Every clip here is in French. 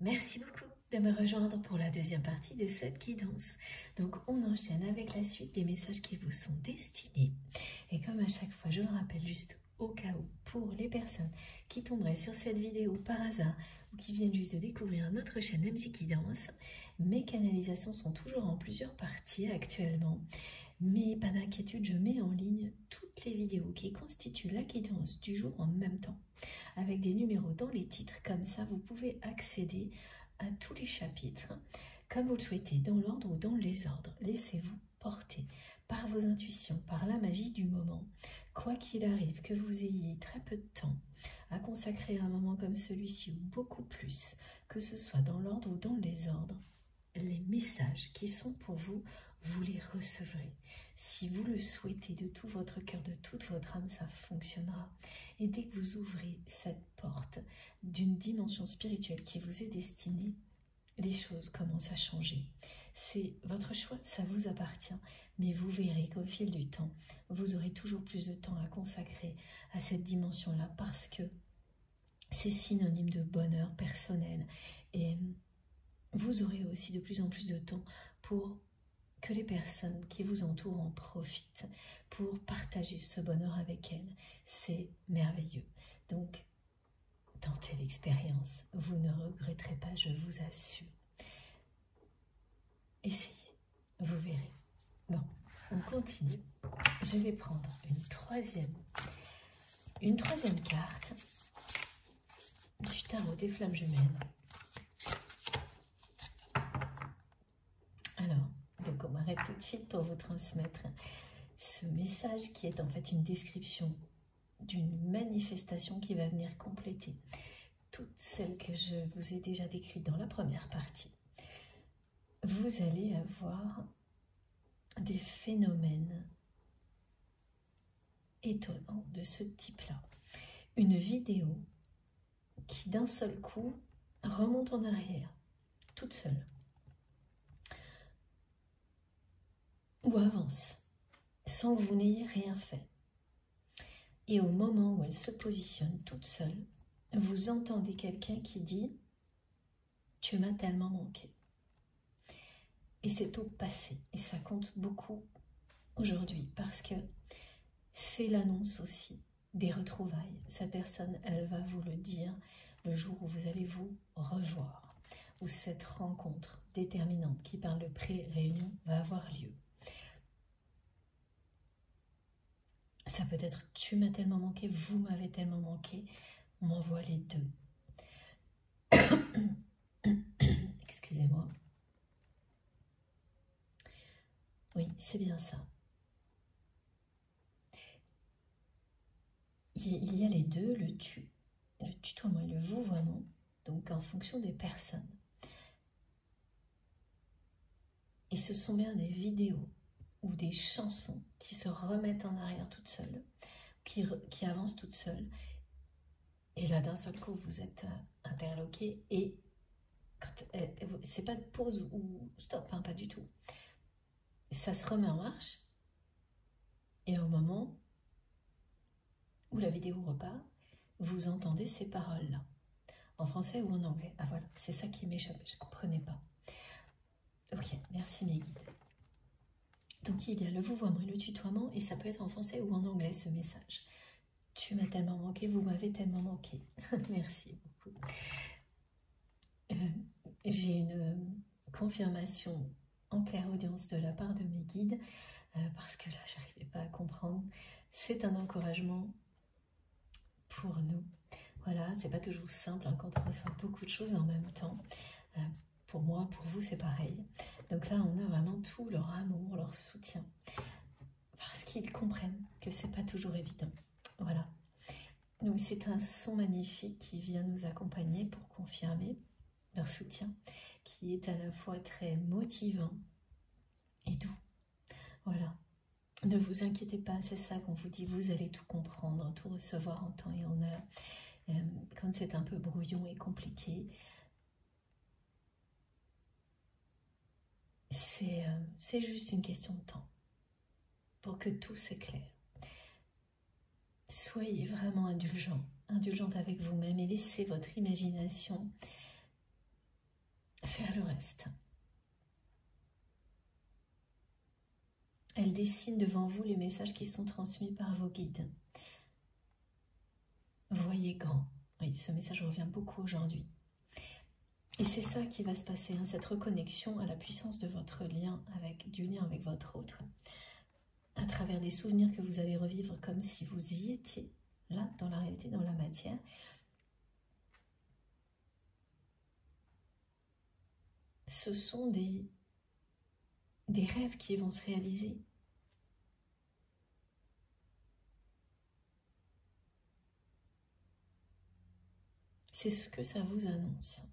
Merci beaucoup de me rejoindre pour la deuxième partie de cette guidance. Donc on enchaîne avec la suite des messages qui vous sont destinés. Et comme à chaque fois, je le rappelle juste au cas où, pour les personnes qui tomberaient sur cette vidéo par hasard ou qui viennent juste de découvrir notre chaîne MJ Guidance, mes canalisations sont toujours en plusieurs parties actuellement. Mais pas d'inquiétude, je mets en ligne toutes les vidéos qui constituent la guidance du jour en même temps, avec des numéros dans les titres, comme ça vous pouvez accéder à tous les chapitres, comme vous le souhaitez, dans l'ordre ou dans les ordres. Laissez-vous porter par vos intuitions, par la magie du moment. Quoi qu'il arrive, que vous ayez très peu de temps à consacrer à un moment comme celui-ci, ou beaucoup plus, que ce soit dans l'ordre ou dans les ordres, les messages qui sont pour vous, vous les recevrez. Si vous le souhaitez de tout votre cœur, de toute votre âme, ça fonctionnera. Et dès que vous ouvrez cette porte d'une dimension spirituelle qui vous est destinée, les choses commencent à changer. C'est votre choix, ça vous appartient. Mais vous verrez qu'au fil du temps, vous aurez toujours plus de temps à consacrer à cette dimension-là parce que c'est synonyme de bonheur personnel. Et vous aurez aussi de plus en plus de temps pour que les personnes qui vous entourent en profitent, pour partager ce bonheur avec elles. C'est merveilleux. Donc, tentez l'expérience. Vous ne regretterez pas, je vous assure. Essayez, vous verrez. Bon, on continue. Je vais prendre une troisième carte du tarot des flammes jumelles. Alors, donc on m'arrête tout de suite pour vous transmettre ce message qui est en fait une description d'une manifestation qui va venir compléter toutes celles que je vous ai déjà décrites dans la première partie. Vous allez avoir des phénomènes étonnants de ce type-là. Une vidéo qui d'un seul coup remonte en arrière, toute seule. Ou avance, sans que vous n'ayez rien fait. Et au moment où elle se positionne toute seule, vous entendez quelqu'un qui dit « Tu m'as tellement manqué ». Et c'est au passé, et ça compte beaucoup aujourd'hui, parce que c'est l'annonce aussi des retrouvailles. Cette personne, elle va vous le dire le jour où vous allez vous revoir, où cette rencontre déterminante qui parle de pré-réunion va avoir lieu. Ça peut être « tu m'as tellement manqué »,« vous m'avez tellement manqué », on m'envoie les deux. Excusez-moi. Oui, c'est bien ça. Il y a les deux, le tutoiement et le vouvoiement, donc en fonction des personnes. Et ce sont bien des vidéos ou des chansons qui se remettent en arrière toutes seules, qui avancent toutes seules. Et là, d'un seul coup, vous êtes interloqué et c'est pas de pause ou stop, hein, pas du tout. Ça se remet en marche et au moment où la vidéo repart, vous entendez ces paroles-là, en français ou en anglais. Ah voilà, c'est ça qui m'échappait, je ne comprenais pas. Ok, merci mes guides. Donc il y a le vouvoiement et le tutoiement, et ça peut être en français ou en anglais ce message. Tu m'as tellement manqué, vous m'avez tellement manqué. Merci beaucoup. J'ai une confirmation en clairaudience de la part de mes guides, parce que là, j'arrivais pas à comprendre. C'est un encouragement pour nous. Voilà, c'est pas toujours simple hein, quand on reçoit beaucoup de choses en même temps. Pour moi, pour vous, c'est pareil. Donc là, on a vraiment tout leur amour, leur soutien, parce qu'ils comprennent que c'est pas toujours évident. Voilà. Donc c'est un son magnifique qui vient nous accompagner pour confirmer leur soutien, qui est à la fois très motivant et doux. Voilà. Ne vous inquiétez pas, c'est ça qu'on vous dit, vous allez tout comprendre, tout recevoir en temps et en heure. Quand c'est un peu brouillon et compliqué, c'est juste une question de temps pour que tout s'éclaire. Soyez vraiment indulgente avec vous-même et laissez votre imagination faire le reste. Elle dessine devant vous les messages qui sont transmis par vos guides. Voyez grand. Oui, ce message revient beaucoup aujourd'hui. Et c'est ça qui va se passer, hein, cette reconnexion à la puissance de votre lien, du lien avec votre autre, à travers des souvenirs que vous allez revivre comme si vous y étiez, là, dans la réalité, dans la matière. Ce sont des rêves qui vont se réaliser. C'est ce que ça vous annonce.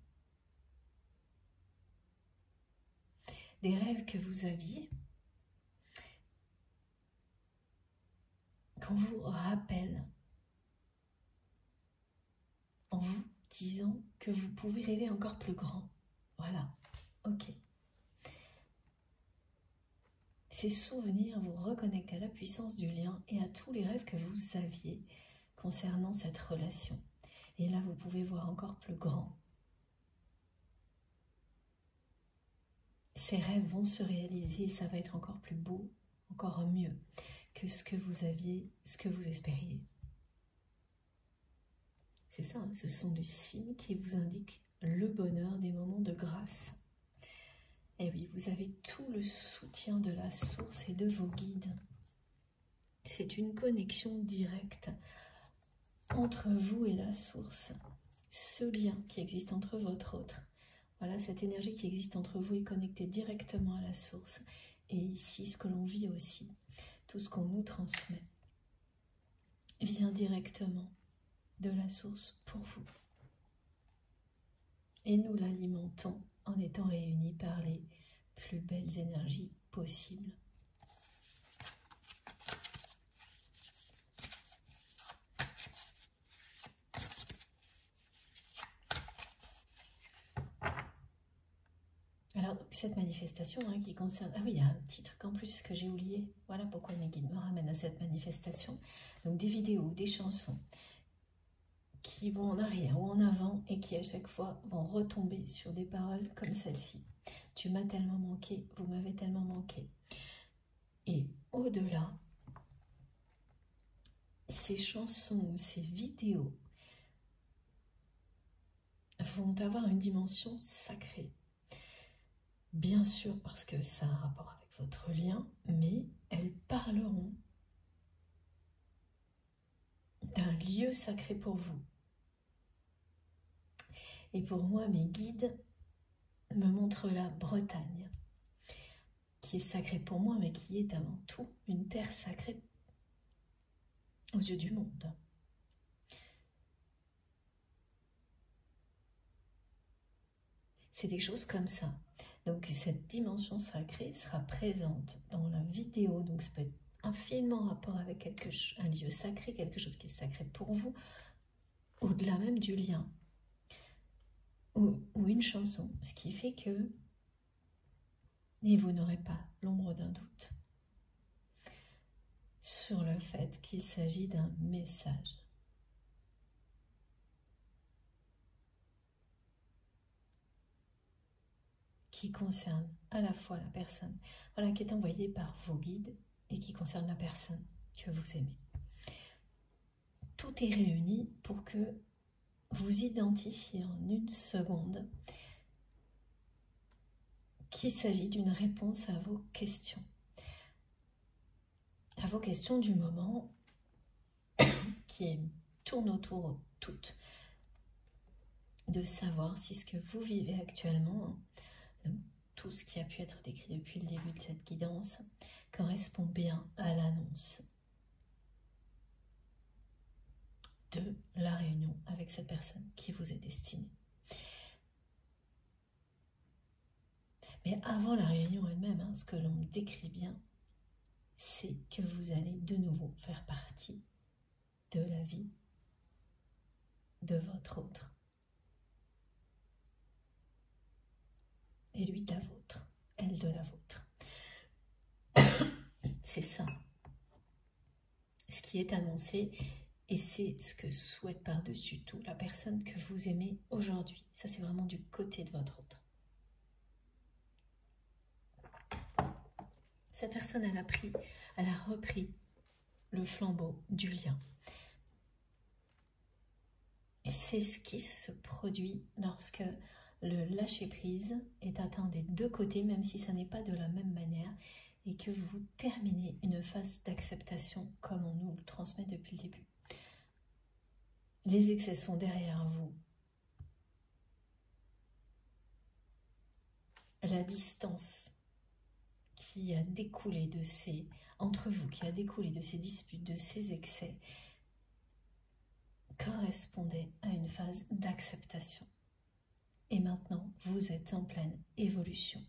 Des rêves que vous aviez, qu'on vous rappelle, en vous disant que vous pouvez rêver encore plus grand. Voilà, ok. Ces souvenirs vous reconnectent à la puissance du lien et à tous les rêves que vous aviez concernant cette relation. Et là, vous pouvez voir encore plus grand. Ces rêves vont se réaliser et ça va être encore plus beau, encore mieux que ce que vous aviez, ce que vous espériez. C'est ça, hein, ce sont les signes qui vous indiquent le bonheur des moments de grâce. Et oui, vous avez tout le soutien de la source et de vos guides. C'est une connexion directe entre vous et la source. Ce lien qui existe entre votre autre. Voilà, cette énergie qui existe entre vous est connectée directement à la source. Et ici, ce que l'on vit aussi, tout ce qu'on nous transmet, vient directement de la source pour vous. Et nous l'alimentons en étant réunis par les plus belles énergies possibles. Alors, cette manifestation hein, qui concerne... Ah oui, il y a un petit truc en plus que j'ai oublié. Voilà pourquoi mes guides me ramènent à cette manifestation. Donc, des vidéos, des chansons qui vont en arrière ou en avant et qui, à chaque fois, vont retomber sur des paroles comme celle-ci. Tu m'as tellement manqué, vous m'avez tellement manqué. Et au-delà, ces chansons, ces vidéos vont avoir une dimension sacrée. Bien sûr, parce que ça a un rapport avec votre lien, mais elles parleront d'un lieu sacré pour vous. Et pour moi, mes guides me montrent la Bretagne, qui est sacrée pour moi, mais qui est avant tout une terre sacrée aux yeux du monde. C'est des choses comme ça. Donc cette dimension sacrée sera présente dans la vidéo. Donc ça peut être un film en rapport avec un lieu sacré, quelque chose qui est sacré pour vous, au-delà même du lien. Ou une chanson, ce qui fait que et vous n'aurez pas l'ombre d'un doute sur le fait qu'il s'agit d'un message. Qui concerne à la fois la personne, voilà, qui est envoyée par vos guides et qui concerne la personne que vous aimez. Tout est réuni pour que vous identifiez en une seconde qu'il s'agit d'une réponse à vos questions. À vos questions du moment qui tournent autour toutes de savoir si ce que vous vivez actuellement, donc tout ce qui a pu être décrit depuis le début de cette guidance, correspond bien à l'annonce de la réunion avec cette personne qui vous est destinée. Mais avant la réunion elle-même, hein, ce que l'on décrit bien, c'est que vous allez de nouveau faire partie de la vie de votre autre. Et lui de la vôtre, elle de la vôtre. C'est ça, ce qui est annoncé, et c'est ce que souhaite par-dessus tout la personne que vous aimez aujourd'hui. Ça, c'est vraiment du côté de votre autre. Cette personne, elle a repris le flambeau du lien. Et c'est ce qui se produit lorsque le lâcher-prise est atteint des deux côtés, même si ça n'est pas de la même manière, et que vous terminez une phase d'acceptation comme on nous le transmet depuis le début. Les excès sont derrière vous. La distance qui a découlé de ces, entre vous, qui a découlé de ces disputes, de ces excès, correspondait à une phase d'acceptation. Et maintenant, vous êtes en pleine évolution.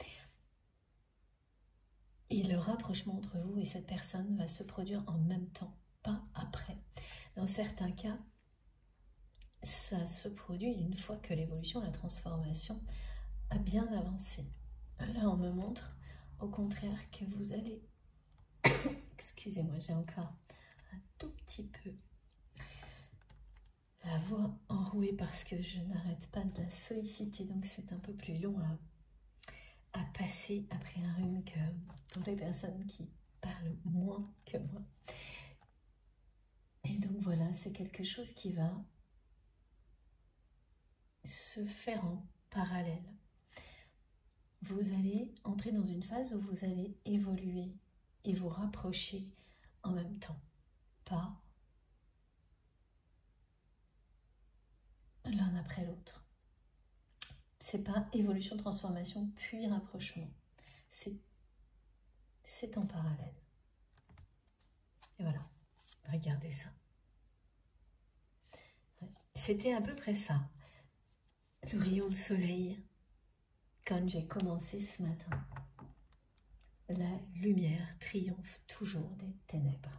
Et le rapprochement entre vous et cette personne va se produire en même temps, pas après. Dans certains cas, ça se produit une fois que l'évolution, la transformation a bien avancé. Là, on me montre au contraire que vous allez... Excusez-moi, j'ai encore un tout petit peu la voix enrouée parce que je n'arrête pas de la solliciter, donc c'est un peu plus long à passer après un rhume que pour les personnes qui parlent moins que moi. Et donc voilà, c'est quelque chose qui va se faire en parallèle. Vous allez entrer dans une phase où vous allez évoluer et vous rapprocher en même temps, pas l'un après l'autre. C'est pas évolution, transformation, puis rapprochement. C'est en parallèle. Et voilà, regardez ça. C'était à peu près ça, le rayon de soleil, quand j'ai commencé ce matin. La lumière triomphe toujours des ténèbres.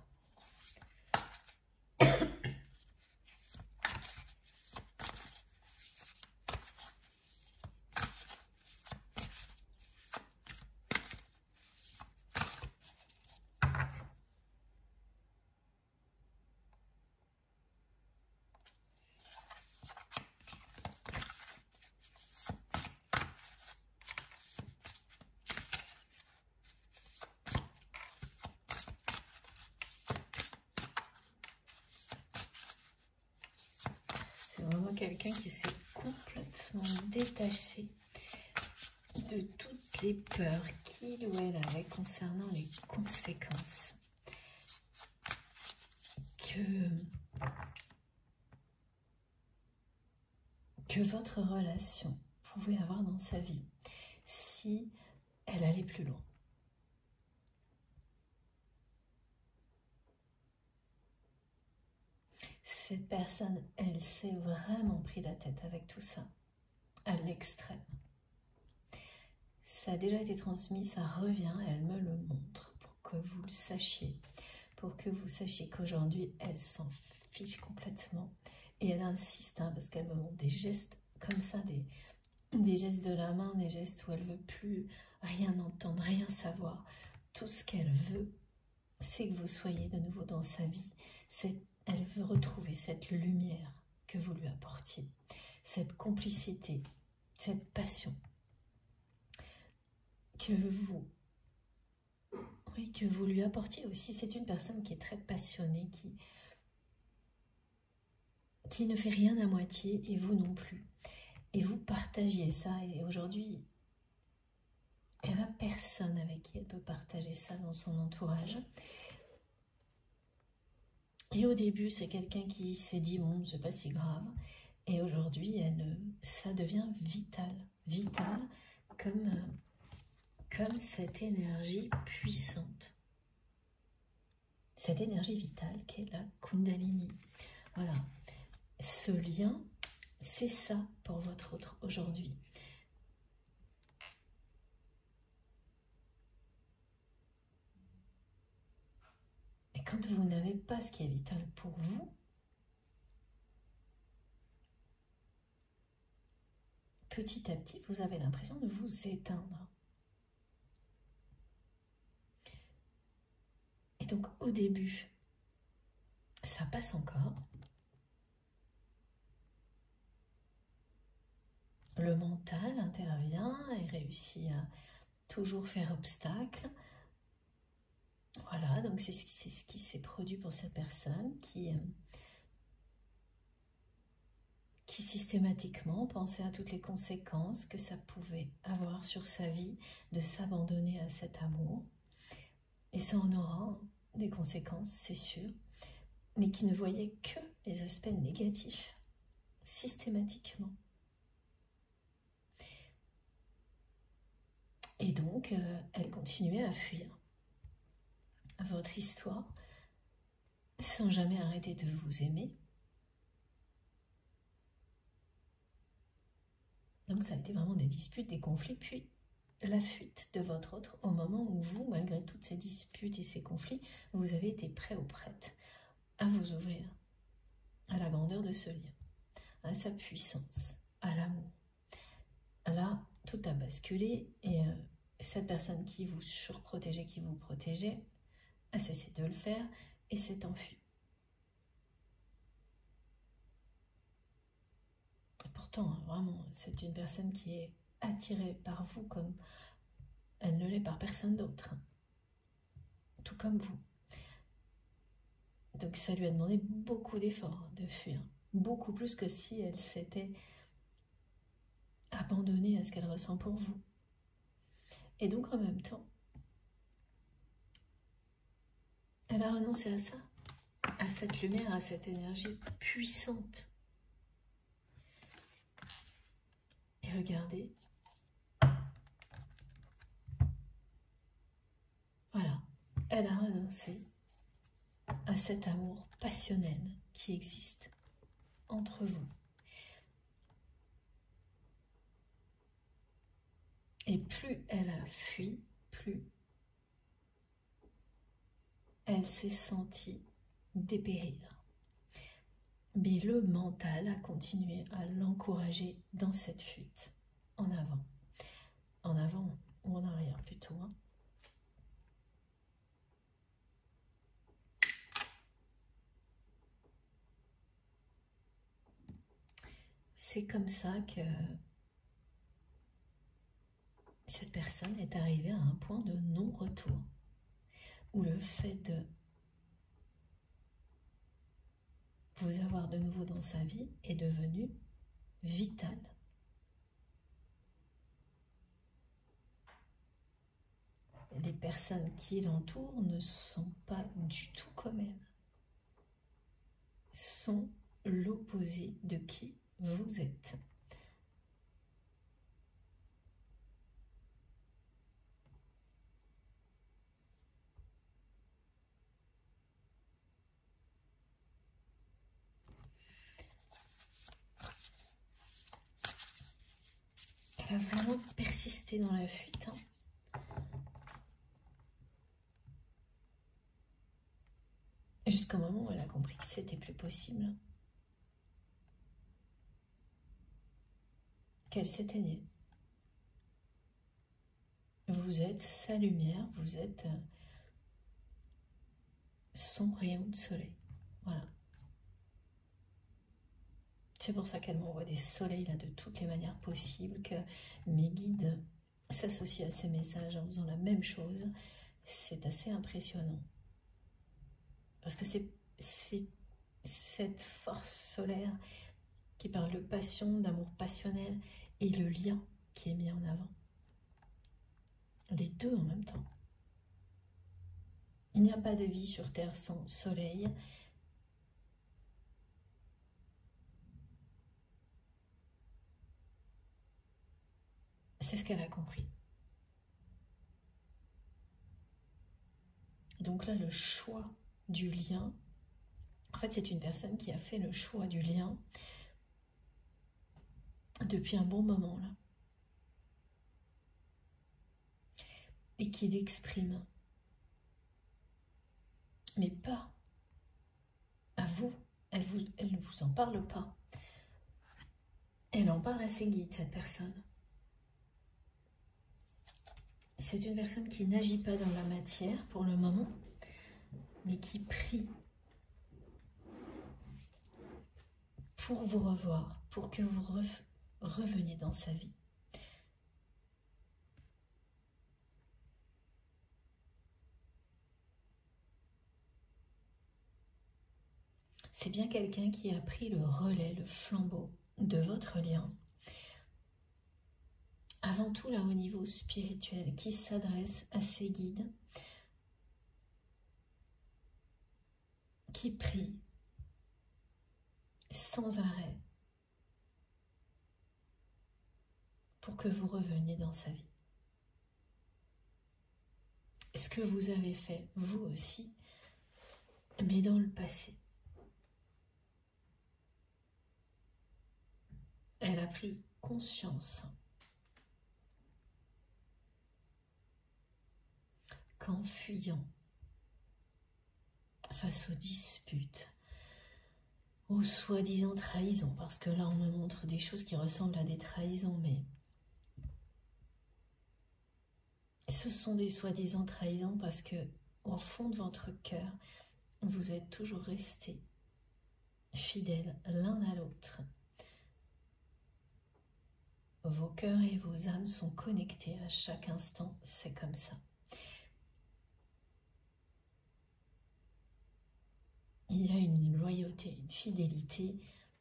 Vraiment quelqu'un qui s'est complètement détaché de toutes les peurs qu'il ou elle avait concernant les conséquences que votre relation pouvait avoir dans sa vie si elle allait plus loin. Cette personne, elle s'est vraiment pris la tête avec tout ça, à l'extrême. Ça a déjà été transmis, ça revient, elle me le montre pour que vous le sachiez. Pour que vous sachiez qu'aujourd'hui, elle s'en fiche complètement. Et elle insiste, hein, parce qu'elle me montre des gestes comme ça, des gestes de la main, des gestes où elle ne veut plus rien entendre, rien savoir. Tout ce qu'elle veut, c'est que vous soyez de nouveau dans sa vie. Elle veut retrouver cette lumière que vous lui apportiez, cette complicité, cette passion que vous lui apportiez aussi. C'est une personne qui est très passionnée, qui ne fait rien à moitié, et vous non plus. Et vous partagiez ça, et aujourd'hui, elle n'a personne avec qui elle peut partager ça dans son entourage. Et au début, c'est quelqu'un qui s'est dit, bon, c'est pas si grave. Et aujourd'hui, ça devient vital. Vital comme cette énergie puissante. Cette énergie vitale qu'est la Kundalini. Voilà. Ce lien, c'est ça pour votre autre aujourd'hui. Et quand vous n'avez pas ce qui est vital pour vous, petit à petit, vous avez l'impression de vous éteindre. Et donc, au début, ça passe encore. Le mental intervient et réussit à toujours faire obstacle. Voilà, donc c'est ce qui s'est produit pour cette personne qui systématiquement pensait à toutes les conséquences que ça pouvait avoir sur sa vie de s'abandonner à cet amour. Et ça en aura des conséquences, c'est sûr, mais qui ne voyait que les aspects négatifs, systématiquement. Et donc, elle continuait à fuir votre histoire sans jamais arrêter de vous aimer. Donc ça a été vraiment des disputes, des conflits, puis la fuite de votre autre au moment où vous, malgré toutes ces disputes et ces conflits, vous avez été prêt ou prête à vous ouvrir à la grandeur de ce lien, à sa puissance, à l'amour. Là, tout a basculé et cette personne qui vous surprotégeait, qui vous protégeait, a cessé de le faire et s'est enfuie. Pourtant, vraiment, c'est une personne qui est attirée par vous comme elle ne l'est par personne d'autre, tout comme vous. Donc ça lui a demandé beaucoup d'efforts de fuir, beaucoup plus que si elle s'était abandonnée à ce qu'elle ressent pour vous. Et donc en même temps, elle a renoncé à ça, à cette lumière, à cette énergie puissante. Et regardez, voilà, elle a renoncé à cet amour passionnel qui existe entre vous. Et plus elle a fui, plus elle s'est sentie dépérir. Mais le mental a continué à l'encourager dans cette fuite, en avant ou en arrière plutôt. C'est comme ça que cette personne est arrivée à un point de non-retour, où le fait de vous avoir de nouveau dans sa vie est devenu vital. Les personnes qui l'entourent ne sont pas du tout comme elle, sont l'opposé de qui vous êtes. Elle a vraiment persisté dans la fuite. Jusqu'au moment où elle a compris que c'était plus possible. Qu'elle s'éteignait. Vous êtes sa lumière, vous êtes son rayon de soleil. Voilà. C'est pour ça qu'elle m'envoie des soleils là de toutes les manières possibles, que mes guides s'associent à ces messages en faisant la même chose. C'est assez impressionnant. Parce que c'est cette force solaire qui parle de passion, d'amour passionnel et le lien qui est mis en avant. Les deux en même temps. Il n'y a pas de vie sur Terre sans soleil. C'est ce qu'elle a compris. Donc là, le choix du lien, en fait, c'est une personne qui a fait le choix du lien depuis un bon moment, là. Et qui l'exprime. Mais pas à vous. Elle ne vous en parle pas. Elle en parle à ses guides, cette personne. C'est une personne qui n'agit pas dans la matière pour le moment, mais qui prie pour vous revoir, pour que vous reveniez dans sa vie. C'est bien quelqu'un qui a pris le relais, le flambeau de votre lien. Avant tout là au niveau spirituel, qui s'adresse à ses guides, qui prie sans arrêt pour que vous reveniez dans sa vie. Ce que vous avez fait, vous aussi, mais dans le passé. Elle a pris conscience qu'en fuyant face aux disputes, aux soi-disant trahisons, parce que là on me montre des choses qui ressemblent à des trahisons, mais ce sont des soi-disant trahisons parce que au fond de votre cœur, vous êtes toujours restés fidèles l'un à l'autre. Vos cœurs et vos âmes sont connectés à chaque instant, c'est comme ça. Il y a une loyauté, une fidélité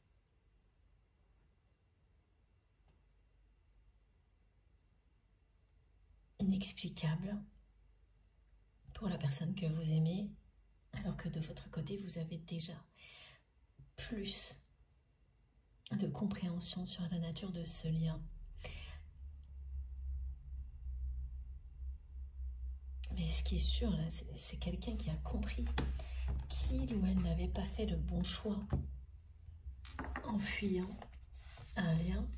inexplicable pour la personne que vous aimez, alors que de votre côté, vous avez déjà plus de compréhension sur la nature de ce lien. Mais ce qui est sûr, là, c'est quelqu'un qui a compris qu'il ou elle n'avait pas fait le bon choix en fuyant un lien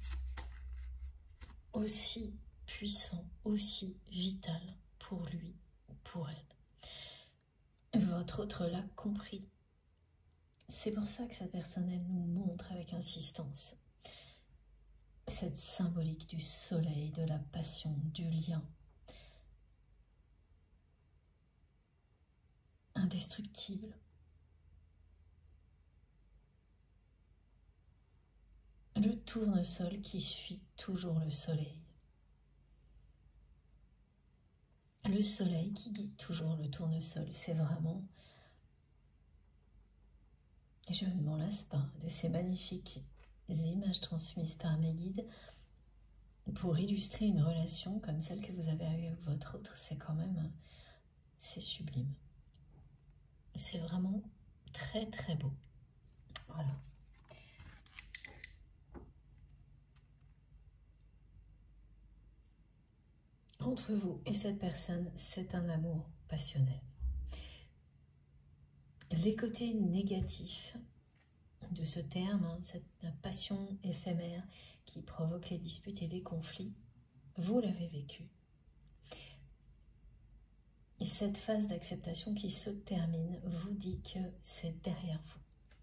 aussi puissant, aussi vital pour lui ou pour elle. Votre autre l'a compris. C'est pour ça que cette personne, elle nous montre avec insistance cette symbolique du soleil, de la passion, du lien. Indestructible. Le tournesol qui suit toujours le soleil. Le soleil qui guide toujours le tournesol, c'est vraiment, je ne m'en lasse pas de ces magnifiques images transmises par mes guides pour illustrer une relation comme celle que vous avez avec votre autre. C'est quand même, c'est sublime. C'est vraiment très très beau. Voilà. Entre vous et cette personne, c'est un amour passionnel. Les côtés négatifs de ce terme, cette passion éphémère qui provoque les disputes et les conflits, vous l'avez vécu. Et cette phase d'acceptation qui se termine vous dit que c'est derrière vous.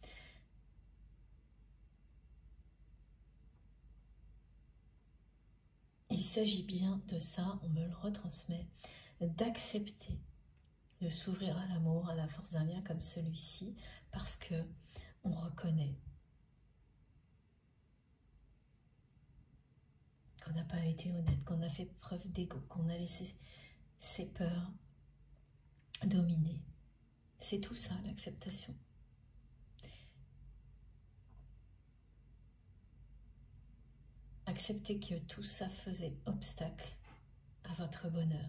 Il s'agit bien de ça, on me le retransmet, d'accepter de s'ouvrir à l'amour, à la force d'un lien comme celui-ci, parce que on reconnaît qu'on n'a pas été honnête, qu'on a fait preuve d'ego, qu'on a laissé ses peurs dominer. C'est tout ça, l'acceptation. Accepter que tout ça faisait obstacle à votre bonheur.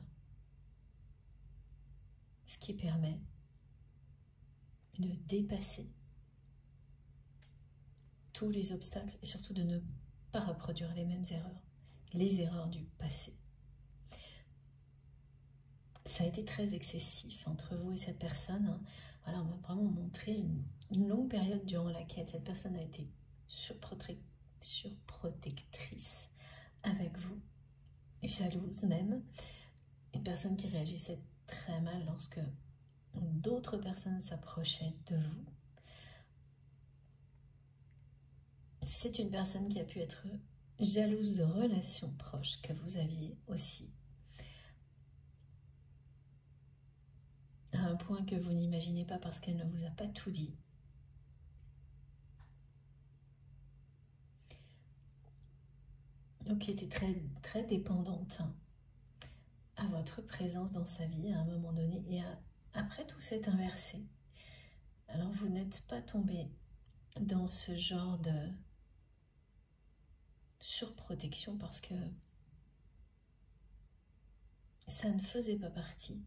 Ce qui permet de dépasser tous les obstacles et surtout de ne pas reproduire les mêmes erreurs, les erreurs du passé. Ça a été très excessif entre vous et cette personne. Hein. Voilà, on m'a vraiment montré une longue période durant laquelle cette personne a été surprotectrice avec vous, jalouse même, une personne qui réagissait très mal lorsque d'autres personnes s'approchaient de vous. C'est une personne qui a pu être jalouse de relations proches que vous aviez aussi, à un point que vous n'imaginez pas parce qu'elle ne vous a pas tout dit. Donc qui était très, très dépendante à votre présence dans sa vie à un moment donné. Et après, tout s'est inversé. Alors vous n'êtes pas tombé dans ce genre de surprotection parce que ça ne faisait pas partie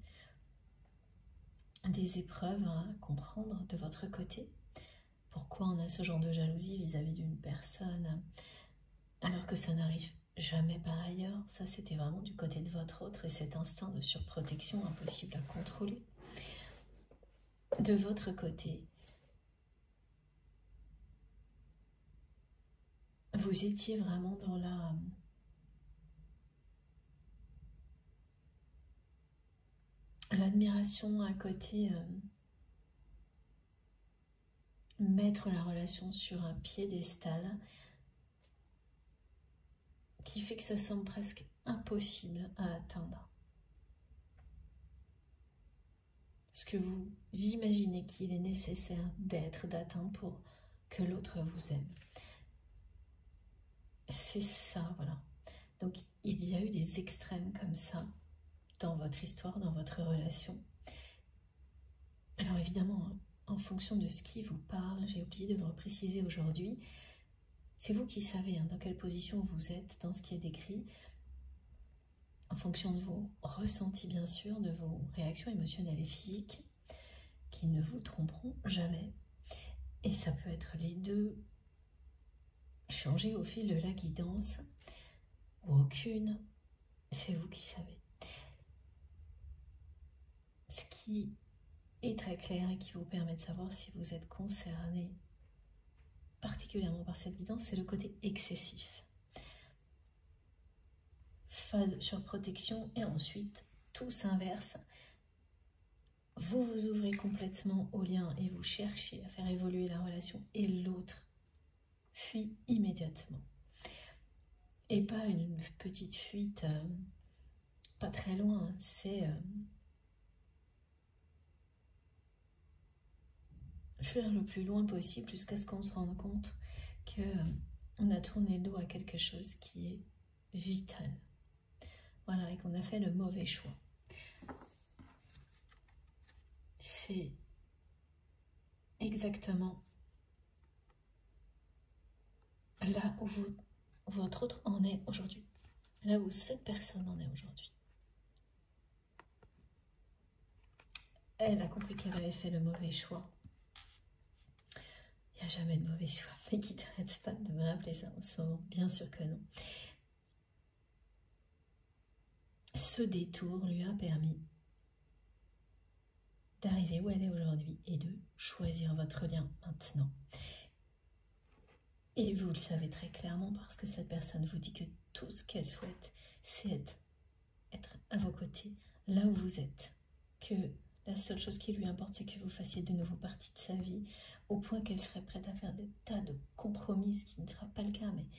des épreuves à comprendre de votre côté. Pourquoi on a ce genre de jalousie vis-à-vis d'une personne alors que ça n'arrive jamais par ailleurs? Ça, c'était vraiment du côté de votre autre et cet instinct de surprotection impossible à contrôler. De votre côté, vous étiez vraiment dans l'admiration à côté, mettre la relation sur un piédestal qui fait que ça semble presque impossible à atteindre. Ce que vous imaginez qu'il est nécessaire d'être, d'atteindre pour que l'autre vous aime. C'est ça, voilà. Donc, il y a eu des extrêmes comme ça dans votre histoire, dans votre relation. Alors évidemment, en fonction de ce qui vous parle, j'ai oublié de le repréciser aujourd'hui, c'est vous qui savez dans quelle position vous êtes dans ce qui est décrit, en fonction de vos ressentis bien sûr, de vos réactions émotionnelles et physiques, qui ne vous tromperont jamais. Et ça peut être les deux, changer au fil de la guidance, ou aucune, c'est vous qui savez. Ce qui est très clair et qui vous permet de savoir si vous êtes concerné particulièrement par cette guidance, c'est le côté excessif. Phase sur protection et ensuite tout s'inverse. Vous vous ouvrez complètement au lien et vous cherchez à faire évoluer la relation et l'autre fuit immédiatement. Et pas une petite fuite pas très loin, c'est fuir le plus loin possible jusqu'à ce qu'on se rende compte que on a tourné le dos à quelque chose qui est vital. Voilà, et qu'on a fait le mauvais choix. C'est exactement là où votre autre en est aujourd'hui. Là où cette personne en est aujourd'hui. Elle a compris qu'elle avait fait le mauvais choix. Il n'y a jamais de mauvais choix, mais qui t'arrête pas de me rappeler ça en ce moment. Bien sûr que non. Ce détour lui a permis d'arriver où elle est aujourd'hui et de choisir votre lien maintenant. Et vous le savez très clairement parce que cette personne vous dit que tout ce qu'elle souhaite, c'est être à vos côtés, là où vous êtes. Que la seule chose qui lui importe, c'est que vous fassiez de nouveau partie de sa vie, au point qu'elle serait prête à faire des tas de compromis, ce qui ne sera pas le cas, mais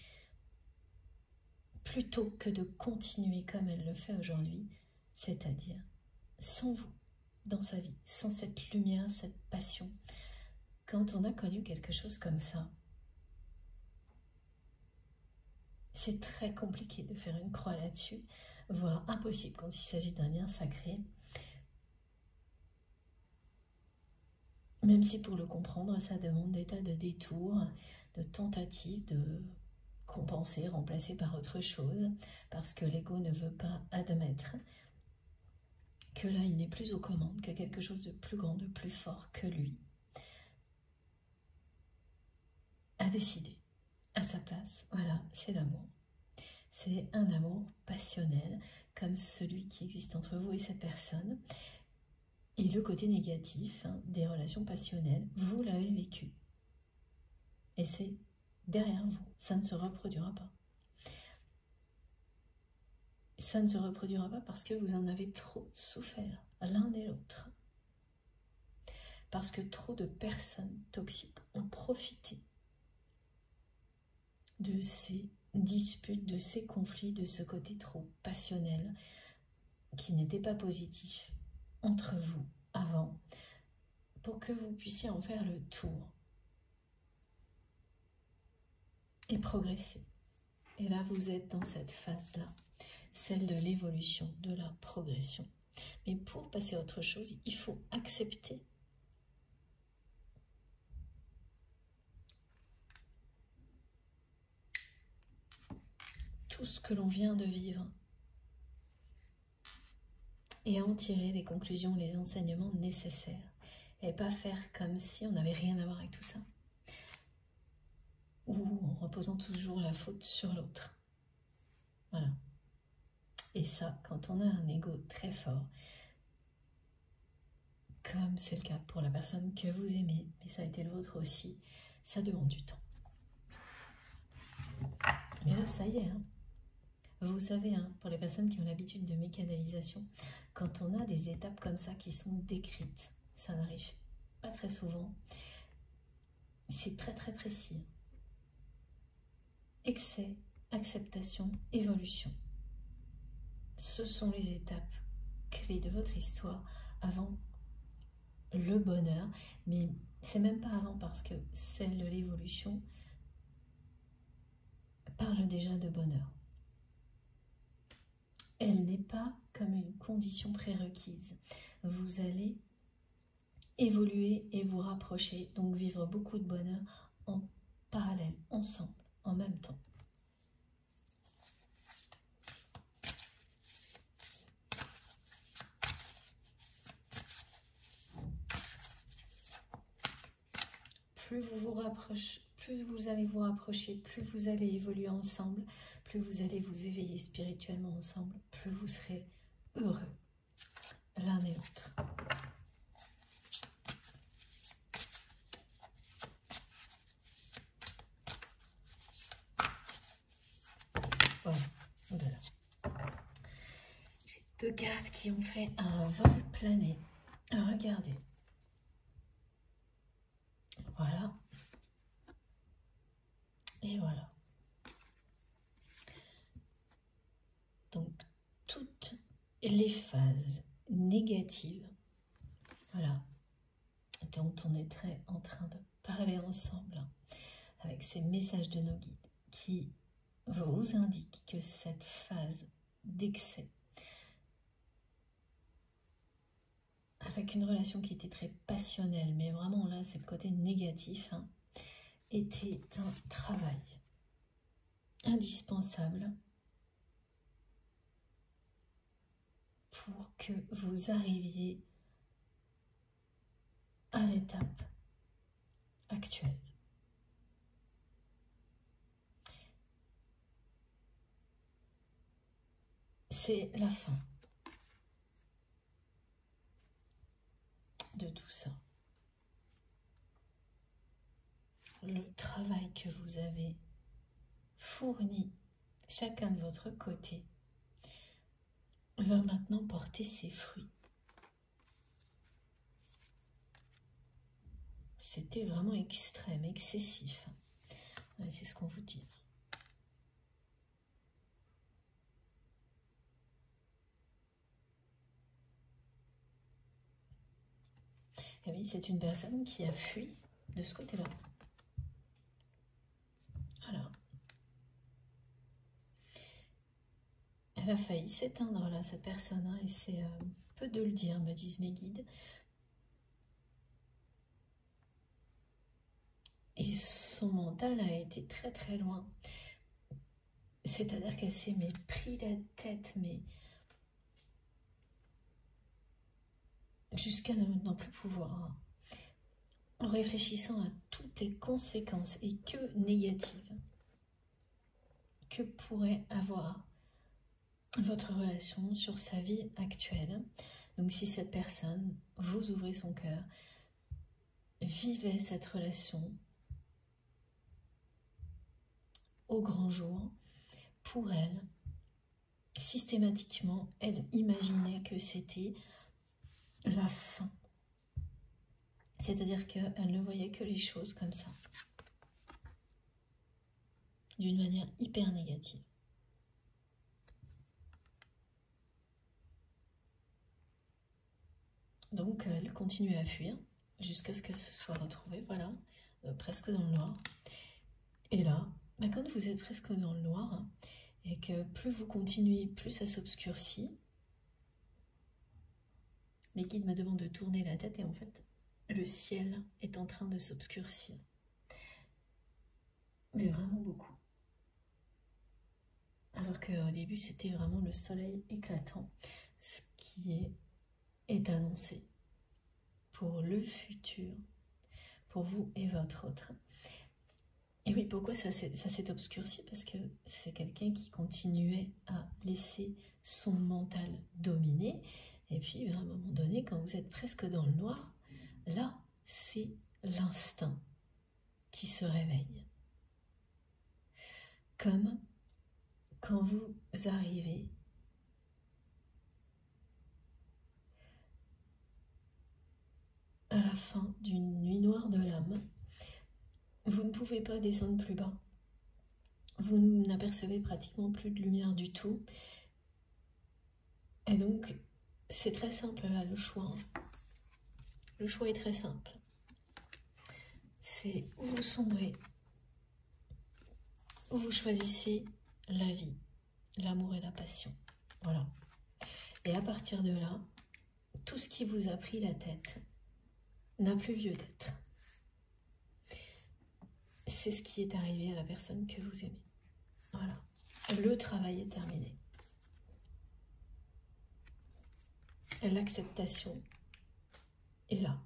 plutôt que de continuer comme elle le fait aujourd'hui, c'est-à-dire sans vous dans sa vie, sans cette lumière, cette passion. Quand on a connu quelque chose comme ça, c'est très compliqué de faire une croix là-dessus, voire impossible quand il s'agit d'un lien sacré. Même si pour le comprendre, ça demande des tas de détours, de tentatives de compenser, remplacer par autre chose, parce que l'ego ne veut pas admettre que là, il n'est plus aux commandes, que quelque chose de plus grand, de plus fort que lui a décidé à sa place. Voilà, c'est l'amour. C'est un amour passionnel, comme celui qui existe entre vous et cette personne. Et le côté négatif des relations passionnelles, vous l'avez vécu. Et c'est derrière vous, ça ne se reproduira pas. Ça ne se reproduira pas parce que vous en avez trop souffert, l'un et l'autre. Parce que trop de personnes toxiques ont profité de ces disputes, de ces conflits, de ce côté trop passionnel qui n'était pas positif entre vous avant, pour que vous puissiez en faire le tour et progresser. Et là, vous êtes dans cette phase-là, celle de l'évolution, de la progression. Mais pour passer à autre chose, il faut accepter tout ce que l'on vient de vivre et à en tirer les conclusions, les enseignements nécessaires et pas faire comme si on n'avait rien à voir avec tout ça ou en reposant toujours la faute sur l'autre. Voilà. Et ça, quand on a un ego très fort, comme c'est le cas pour la personne que vous aimez, mais ça a été le vôtre aussi, ça demande du temps. Mais là, ça y est, hein. Vous savez, hein, pour les personnes qui ont l'habitude de mes canalisations, quand on a des étapes comme ça qui sont décrites, ça n'arrive pas très souvent, c'est très très précis. Excès, acceptation, évolution. Ce sont les étapes clés de votre histoire avant le bonheur, mais c'est même pas avant parce que celle de l'évolution parle déjà de bonheur. Elle n'est pas comme une condition prérequise. Vous allez évoluer et vous rapprocher, donc vivre beaucoup de bonheur en parallèle, ensemble, en même temps. Plus vous allez vous rapprocher, plus vous allez évoluer ensemble, plus vous allez vous éveiller spirituellement ensemble, plus vous serez heureux l'un et l'autre. Voilà. Voilà. J'ai deux cartes qui ont fait un vol plané. Regardez. Voilà. Et voilà. Donc, toutes les phases négatives, voilà, dont on est en train de parler ensemble, avec ces messages de nos guides qui vous indiquent que cette phase d'excès, avec une relation qui était très passionnelle, mais vraiment là, c'est le côté négatif, hein, était un travail indispensable pour que vous arriviez à l'étape actuelle. C'est la fin de tout ça. Le travail que vous avez fourni chacun de votre côté va maintenant porter ses fruits. C'était vraiment extrême, excessif. Ouais, c'est ce qu'on vous dit. Et oui, c'est une personne qui a fui de ce côté-là. Voilà. Elle a failli s'éteindre là, cette personne, hein, et c'est peu de le dire, me disent mes guides. Et son mental a été très très loin. C'est-à-dire qu'elle s'est pris la tête, mais jusqu'à n'en plus pouvoir, hein, en réfléchissant à toutes les conséquences, et que négatives, que pourrait avoir votre relation sur sa vie actuelle. Donc si cette personne, vous ouvrez son cœur, vivait cette relation au grand jour, pour elle, systématiquement, elle imaginait que c'était la fin. C'est-à-dire qu'elle ne voyait que les choses comme ça, d'une manière hyper négative. Donc elle continuait à fuir jusqu'à ce qu'elle se soit retrouvée, voilà, presque dans le noir. Et là, quand vous êtes presque dans le noir, hein, et que plus vous continuez, plus ça s'obscurcit, mes guides me demandent de tourner la tête et en fait, le ciel est en train de s'obscurcir. Mais vraiment beaucoup. Alors qu'au début, c'était vraiment le soleil éclatant, ce qui est annoncé pour le futur, pour vous et votre autre. Et oui, pourquoi ça s'est obscurci? Parce que c'est quelqu'un qui continuait à laisser son mental dominer. Et puis, à un moment donné, quand vous êtes presque dans le noir, là, c'est l'instinct qui se réveille. Comme quand vous arrivez à la fin d'une nuit noire de l'âme, vous ne pouvez pas descendre plus bas. Vous n'apercevez pratiquement plus de lumière du tout. Et donc, c'est très simple là, le choix. Le choix est très simple. C'est où vous sombrez, où vous choisissez la vie, l'amour et la passion. Voilà. Et à partir de là, tout ce qui vous a pris la tête n'a plus lieu d'être. C'est ce qui est arrivé à la personne que vous aimez. Voilà. Le travail est terminé. L'acceptation est là.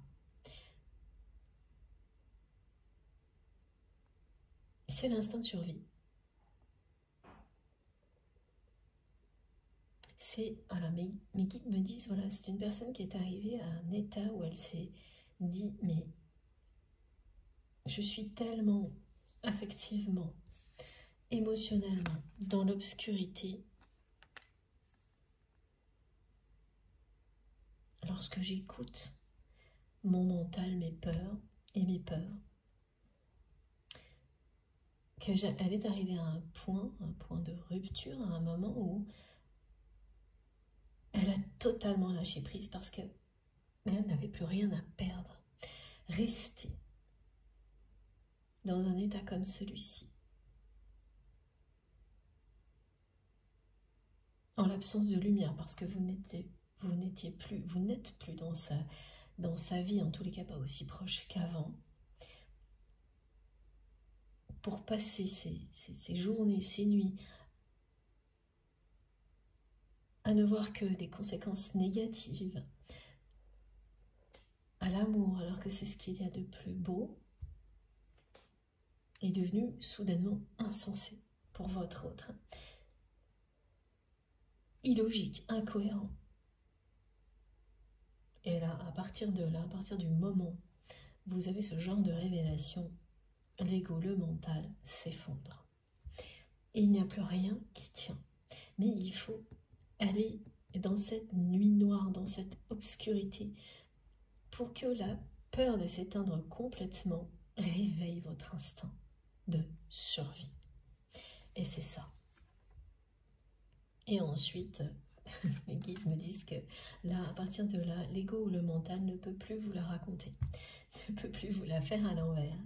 C'est l'instinct de survie. Voilà, mes guides me disent, voilà, c'est une personne qui est arrivée à un état où elle s'est dit, mais je suis tellement affectivement, émotionnellement, dans l'obscurité, lorsque j'écoute mon mental, mes peurs, qu'elle est arrivée à un point de rupture, à un moment où elle a totalement lâché prise parce qu'elle n'avait plus rien à perdre. Rester dans un état comme celui-ci, en l'absence de lumière, parce que vous n'êtes plus dans sa vie, en tous les cas pas aussi proche qu'avant, pour passer ces journées, ces nuits, à ne voir que des conséquences négatives à l'amour, alors que c'est ce qu'il y a de plus beau, est devenu soudainement insensé pour votre autre. Illogique, incohérent. Et là, à partir du moment où vous avez ce genre de révélation, l'ego, le mental s'effondre. Et il n'y a plus rien qui tient. Mais il faut aller dans cette nuit noire, dans cette obscurité, pour que la peur de s'éteindre complètement réveille votre instinct de survie. Et c'est ça. Et ensuite, les guides me disent que là, à partir de là, l'ego ou le mental ne peut plus vous la raconter, ne peut plus vous la faire à l'envers.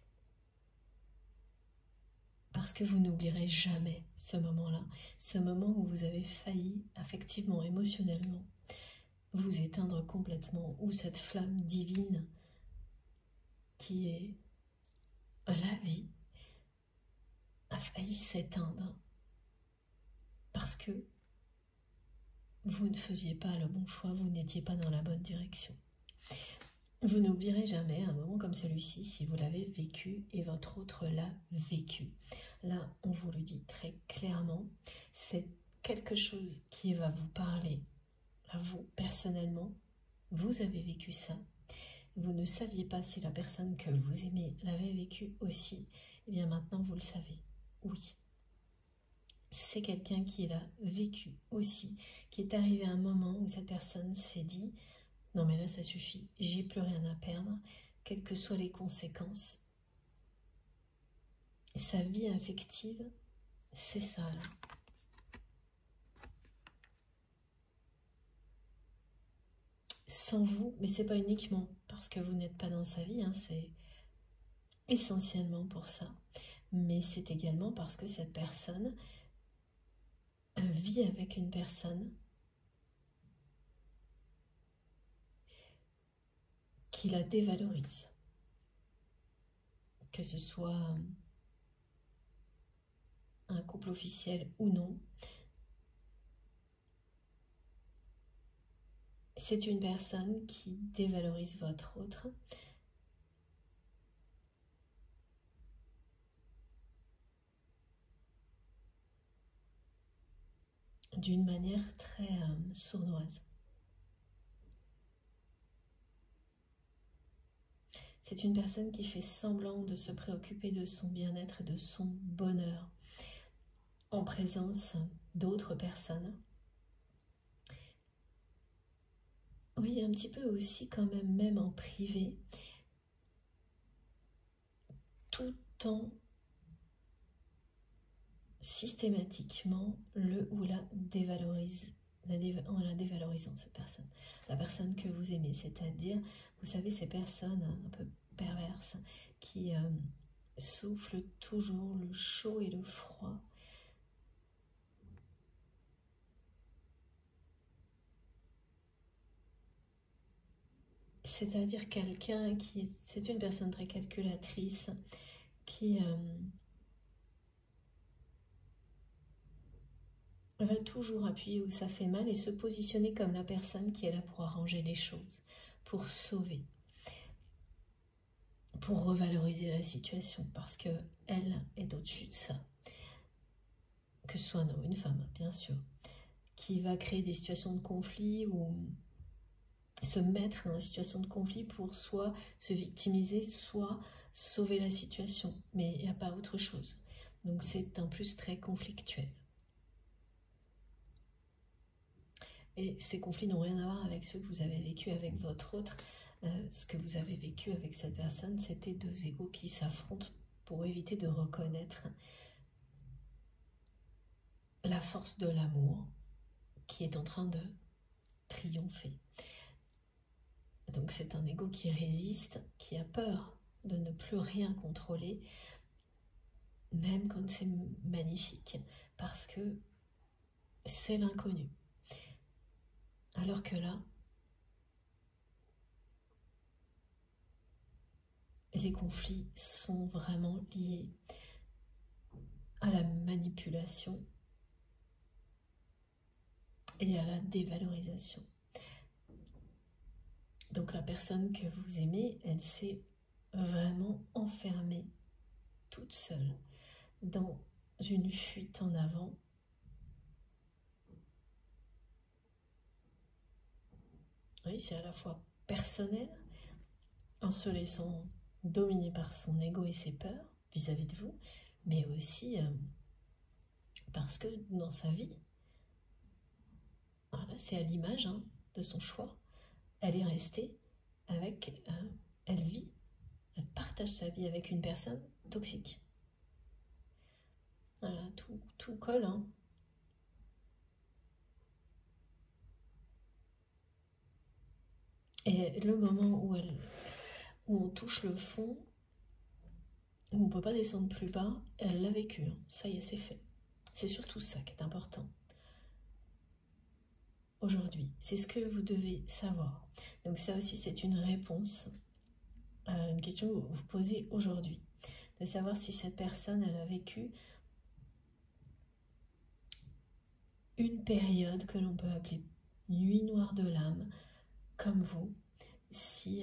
Parce que vous n'oublierez jamais ce moment-là, ce moment où vous avez failli, affectivement, émotionnellement, vous éteindre complètement, où cette flamme divine qui est la vie a failli s'éteindre parce que vous ne faisiez pas le bon choix, vous n'étiez pas dans la bonne direction. Vous n'oublierez jamais un moment comme celui-ci si vous l'avez vécu et votre autre l'a vécu. Là, on vous le dit très clairement, c'est quelque chose qui va vous parler à vous personnellement. Vous avez vécu ça. Vous ne saviez pas si la personne que vous aimez l'avait vécu aussi. Et bien maintenant, vous le savez. Oui. C'est quelqu'un qui l'a vécu aussi, qui est arrivé à un moment où cette personne s'est dit « Non mais là ça suffit, j'ai plus rien à perdre, quelles que soient les conséquences. » Sa vie affective, c'est ça là. Sans vous, mais c'est pas uniquement parce que vous n'êtes pas dans sa vie, hein, c'est essentiellement pour ça. Mais c'est également parce que cette personne vit avec une personne qui la dévalorise. Que ce soit un couple officiel ou non, c'est une personne qui dévalorise votre autre. D'une manière très sournoise. C'est une personne qui fait semblant de se préoccuper de son bien-être et de son bonheur en présence d'autres personnes. Oui, un petit peu aussi quand même en privé, tout en systématiquement le ou la dévalorise, en la dévalorisant cette personne. La personne que vous aimez, c'est-à-dire, vous savez, ces personnes un peu perverses qui soufflent toujours le chaud et le froid. C'est-à-dire quelqu'un qui c'est une personne très calculatrice, qui va toujours appuyer où ça fait mal et se positionner comme la personne qui est là pour arranger les choses, pour sauver, pour revaloriser la situation, parce qu'elle est au-dessus de ça. Que ce soit un homme ou une femme, bien sûr, qui va créer des situations de conflit ou se mettre dans une situation de conflit pour soit se victimiser, soit sauver la situation. Mais il n'y a pas autre chose. Donc c'est en plus très conflictuel. Et ces conflits n'ont rien à voir avec ceux que vous avez vécu avec votre autre. Ce que vous avez vécu avec cette personne, c'était deux égos qui s'affrontent pour éviter de reconnaître la force de l'amour qui est en train de triompher. Donc c'est un ego qui résiste, qui a peur de ne plus rien contrôler, même quand c'est magnifique, parce que c'est l'inconnu. Alors que là, les conflits sont vraiment liés à la manipulation et à la dévalorisation. Donc la personne que vous aimez, elle s'est vraiment enfermée toute seule dans une fuite en avant. Oui, c'est à la fois personnel, en se laissant dominer par son ego et ses peurs vis-à-vis de vous, mais aussi parce que dans sa vie, voilà, c'est à l'image de son choix, elle est restée avec, elle vit, elle partage sa vie avec une personne toxique. Voilà, tout colle, hein. Et le moment où on touche le fond, où on ne peut pas descendre plus bas, elle l'a vécu, hein. Ça y est, c'est fait. C'est surtout ça qui est important. Aujourd'hui, c'est ce que vous devez savoir. Donc ça aussi, c'est une réponse à une question que vous vous posez aujourd'hui. De savoir si cette personne, elle a vécu une période que l'on peut appeler nuit noire de l'âme, comme vous, si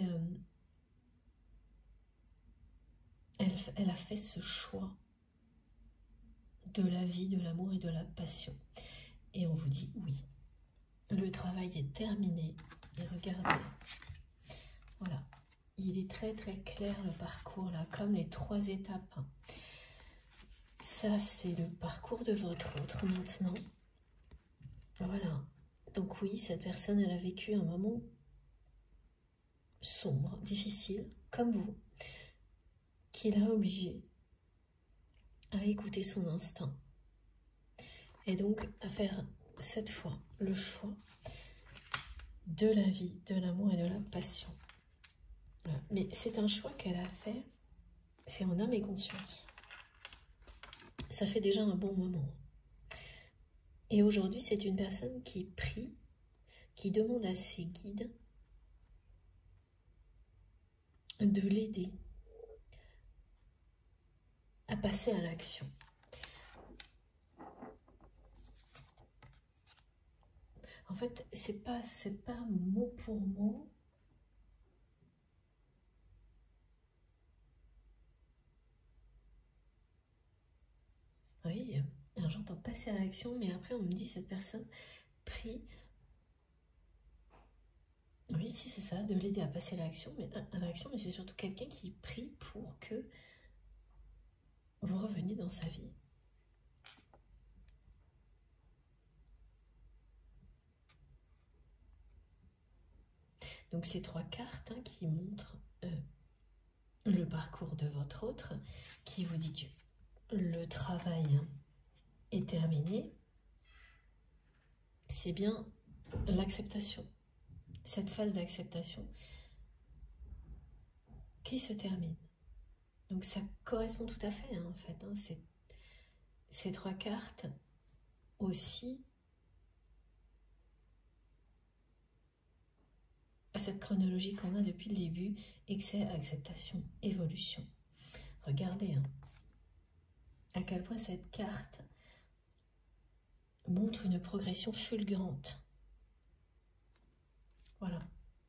elle a fait ce choix de la vie, de l'amour et de la passion. Et on vous dit oui. Le travail est terminé. Et regardez, voilà, il est très très clair le parcours là, comme les 3 étapes. Ça, c'est le parcours de votre autre maintenant. Voilà. Donc oui, cette personne, elle a vécu un moment sombre, difficile, comme vous, qui l'a obligé à écouter son instinct. Et donc à faire cette fois le choix de la vie, de l'amour et de la passion. Voilà. Mais c'est un choix qu'elle a fait, c'est en âme et conscience. Ça fait déjà un bon moment. Et aujourd'hui, c'est une personne qui prie, qui demande à ses guides de l'aider à passer à l'action. En fait, c'est pas mot pour mot. Oui, alors j'entends passer à l'action, mais après on me dit cette personne prie. Oui, si c'est ça, de l'aider à passer à l'action, mais c'est surtout quelqu'un qui prie pour que vous reveniez dans sa vie. Donc ces 3 cartes qui montrent le parcours de votre autre, qui vous dit que le travail est terminé, c'est bien l'acceptation, cette phase d'acceptation qui se termine. Donc ça correspond tout à fait en fait, ces 3 cartes aussi à cette chronologie qu'on a depuis le début, et que c'est acceptation, évolution. Regardez à quel point cette carte montre une progression fulgurante. Voilà.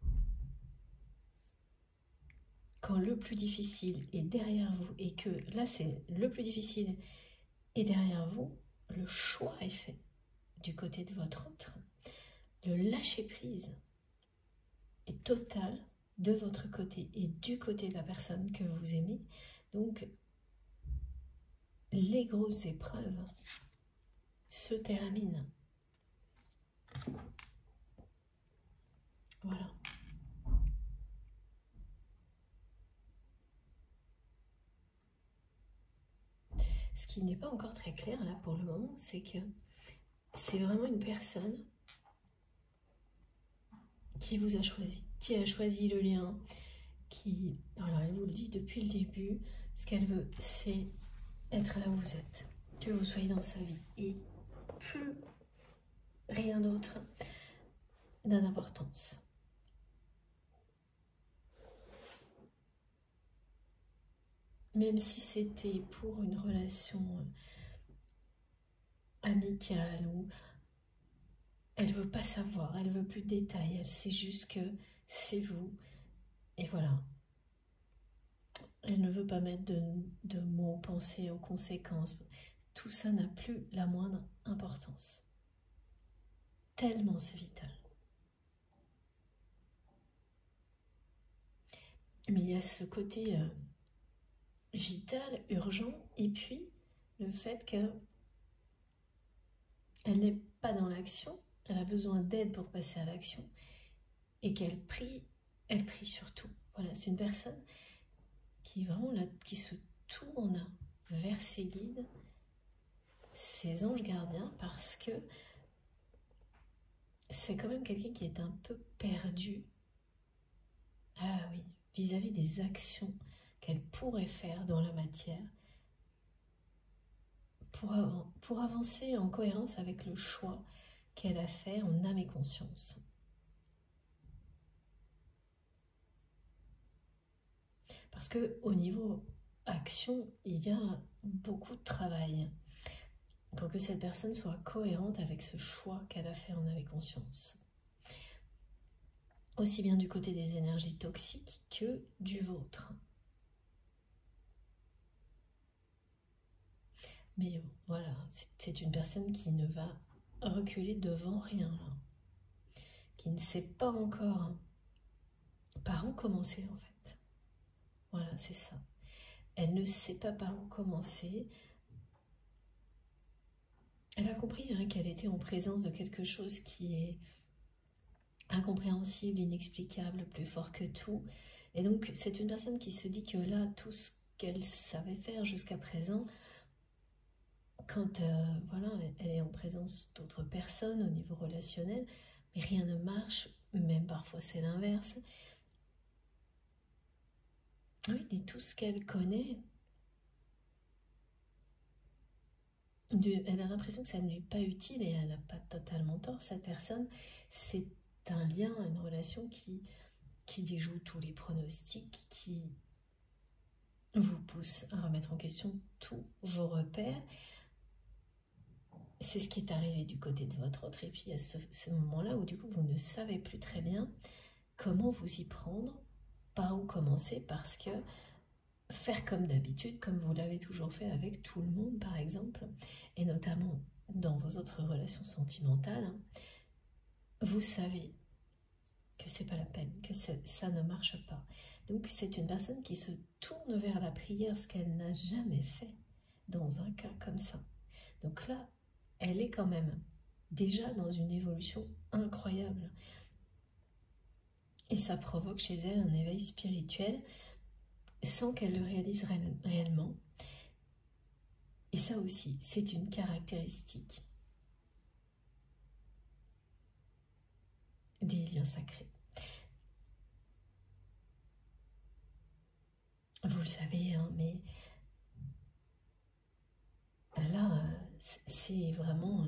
Quand le plus difficile est derrière vous, et que là c'est le plus difficile est derrière vous, le choix est fait du côté de votre autre. Le lâcher-prise est total de votre côté et du côté de la personne que vous aimez. Donc, les grosses épreuves se terminent. Voilà. Ce qui n'est pas encore très clair là pour le moment, c'est que c'est vraiment une personne qui vous a choisi, qui a choisi le lien, qui, alors elle vous le dit depuis le début, ce qu'elle veut, c'est être là où vous êtes, que vous soyez dans sa vie, et plus rien d'autre n'a d'importance. Même si c'était pour une relation amicale, ou elle veut pas savoir, elle veut plus de détails, elle sait juste que c'est vous, et voilà. Elle ne veut pas mettre de mots, pensées aux conséquences. Tout ça n'a plus la moindre importance. Tellement c'est vital. Mais il y a ce côté vital, urgent, et puis le fait qu'elle n'est pas dans l'action, elle a besoin d'aide pour passer à l'action, et qu'elle prie, elle prie surtout. Voilà, c'est une personne qui est vraiment là, qui se tourne vers ses guides, ses anges gardiens, parce que c'est quand même quelqu'un qui est un peu perdu. Ah oui, vis-à-vis des actions qu'elle pourrait faire dans la matière pour avancer en cohérence avec le choix qu'elle a fait en âme et conscience. Parce qu'au niveau action, il y a beaucoup de travail pour que cette personne soit cohérente avec ce choix qu'elle a fait en âme et conscience. Aussi bien du côté des énergies toxiques que du vôtre. Mais voilà, c'est une personne qui ne va reculer devant rien, là. Qui ne sait pas encore par où commencer, en fait. Voilà, c'est ça. Elle ne sait pas par où commencer. Elle a compris qu'elle était en présence de quelque chose qui est incompréhensible, inexplicable, plus fort que tout. Et donc, c'est une personne qui se dit que là, tout ce qu'elle savait faire jusqu'à présent, quand voilà, elle est en présence d'autres personnes au niveau relationnel, mais rien ne marche, même parfois c'est l'inverse. Oui, et tout ce qu'elle connaît, elle a l'impression que ça ne lui est pas utile, et elle n'a pas totalement tort, cette personne. C'est un lien, une relation qui déjoue tous les pronostics, qui vous pousse à remettre en question tous vos repères. c'est ce qui est arrivé du côté de votre autre. Et puis il y a ce moment-là où du coup vous ne savez plus très bien comment vous y prendre, par où commencer, parce que faire comme d'habitude, comme vous l'avez toujours fait avec tout le monde par exemple, et notamment dans vos autres relations sentimentales, vous savez que c'est pas la peine, que ça ne marche pas. Donc c'est une personne qui se tourne vers la prière, ce qu'elle n'a jamais fait dans un cas comme ça. Donc là, elle est quand même déjà dans une évolution incroyable. Et ça provoque chez elle un éveil spirituel sans qu'elle le réalise réellement. Et ça aussi, c'est une caractéristique des liens sacrés. Vous le savez, hein, mais là, c'est vraiment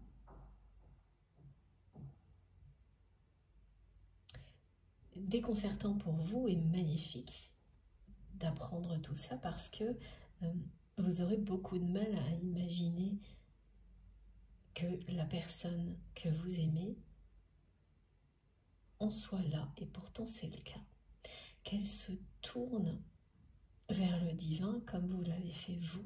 déconcertant pour vous et magnifique d'apprendre tout ça parce que vous aurez beaucoup de mal à imaginer que la personne que vous aimez en soit là, et pourtant c'est le cas, qu'elle se tourne vers le divin comme vous l'avez fait vous,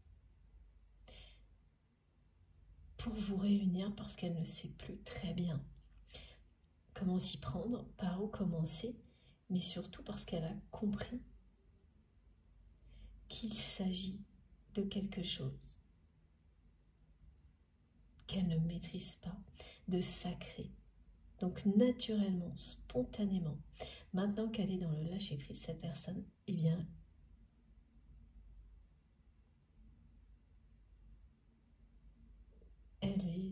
pour vous réunir parce qu'elle ne sait plus très bien comment s'y prendre, par où commencer, mais surtout parce qu'elle a compris qu'il s'agit de quelque chose qu'elle ne maîtrise pas, de sacré. Donc naturellement, spontanément, maintenant qu'elle est dans le lâcher-prise, cette personne, eh bien, elle est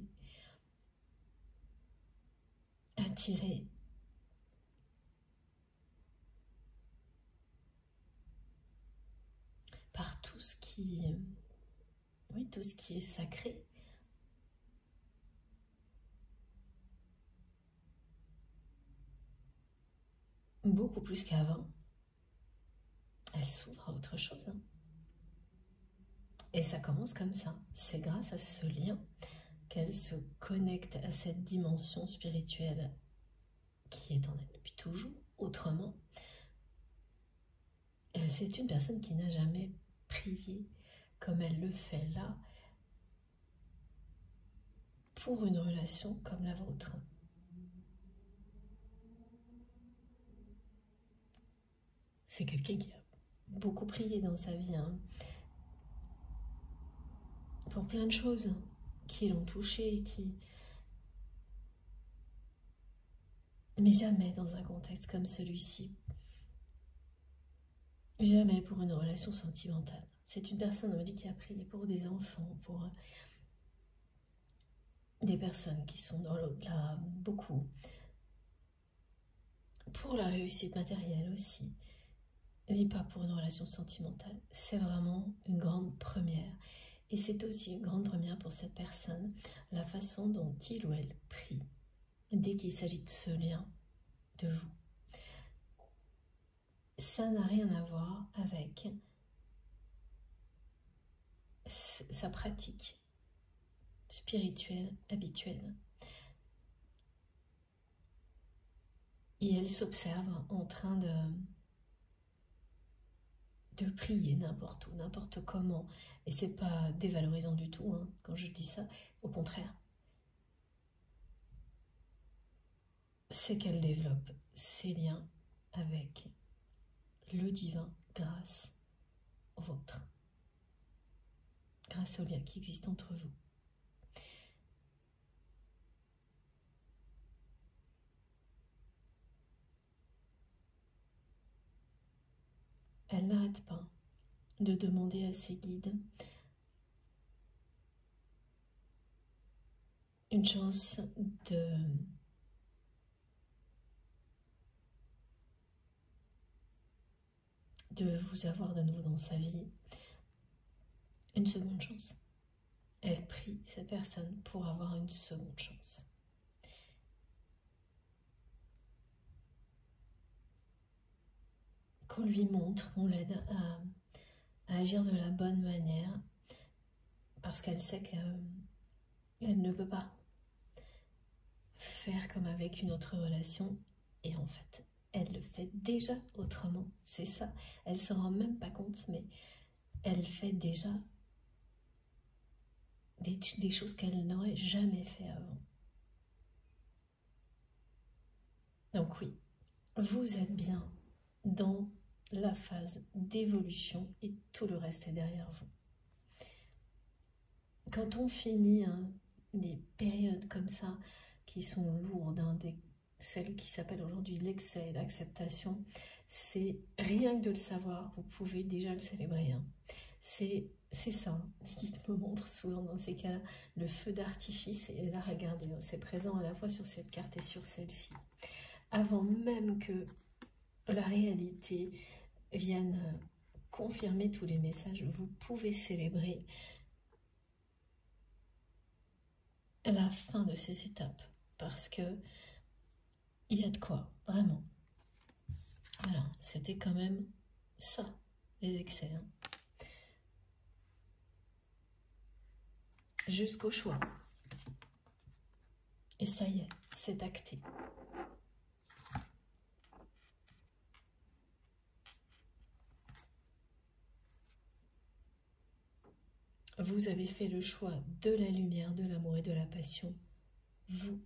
attirée par tout ce qui, oui, tout ce qui est sacré. Beaucoup plus qu'avant. Elle s'ouvre à autre chose. Hein. Et ça commence comme ça. C'est grâce à ce lien qu'elle se connecte à cette dimension spirituelle qui est en elle depuis toujours. Autrement, c'est une personne qui n'a jamais prié comme elle le fait là pour une relation comme la vôtre. C'est quelqu'un qui a beaucoup prié dans sa vie, hein, pour plein de choses qui l'ont touché, mais jamais dans un contexte comme celui-ci. Jamais pour une relation sentimentale. C'est une personne, on me dit, qui a prié pour des enfants, pour des personnes qui sont dans l'au-delà, beaucoup. Pour la réussite matérielle aussi, mais pas pour une relation sentimentale. C'est vraiment une grande première. Et c'est aussi une grande première pour cette personne, la façon dont il ou elle prie, dès qu'il s'agit de ce lien de vous. Ça n'a rien à voir avec sa pratique spirituelle habituelle. Et elle s'observe en train de prier n'importe où, n'importe comment. Et c'est pas dévalorisant du tout, hein, quand je dis ça. Au contraire, c'est qu'elle développe ses liens avec le divin grâce au vôtre, grâce au lien qui existe entre vous. Elle n'arrête pas de demander à ses guides une chance de vous avoir de nouveau dans sa vie, une seconde chance. Elle prie cette personne pour avoir une seconde chance. Qu'on lui montre, qu'on l'aide à agir de la bonne manière, parce qu'elle sait que Elle ne peut pas faire comme avec une autre relation. Et en fait, elle le fait déjà autrement. C'est ça. Elle se rend même pas compte, mais elle fait déjà des choses qu'elle n'aurait jamais fait avant. Donc oui, vous êtes bien dans la phase d'évolution et tout le reste est derrière vous. Quand on finit des périodes comme ça, qui sont lourdes, celles qui s'appellent aujourd'hui l'excès, l'acceptation, c'est rien que de le savoir, vous pouvez déjà le célébrer. C'est ça, les guides me montrent souvent dans ces cas-là, le feu d'artifice, et là regardez, c'est présent à la fois sur cette carte et sur celle-ci. Avant même que la réalité vienne confirmer tous les messages, vous pouvez célébrer la fin de ces étapes, parce que il y a de quoi, vraiment. Voilà, c'était quand même ça, les excès. Jusqu'au choix. Et ça y est, c'est acté. Vous avez fait le choix de la lumière, de l'amour et de la passion. Vous,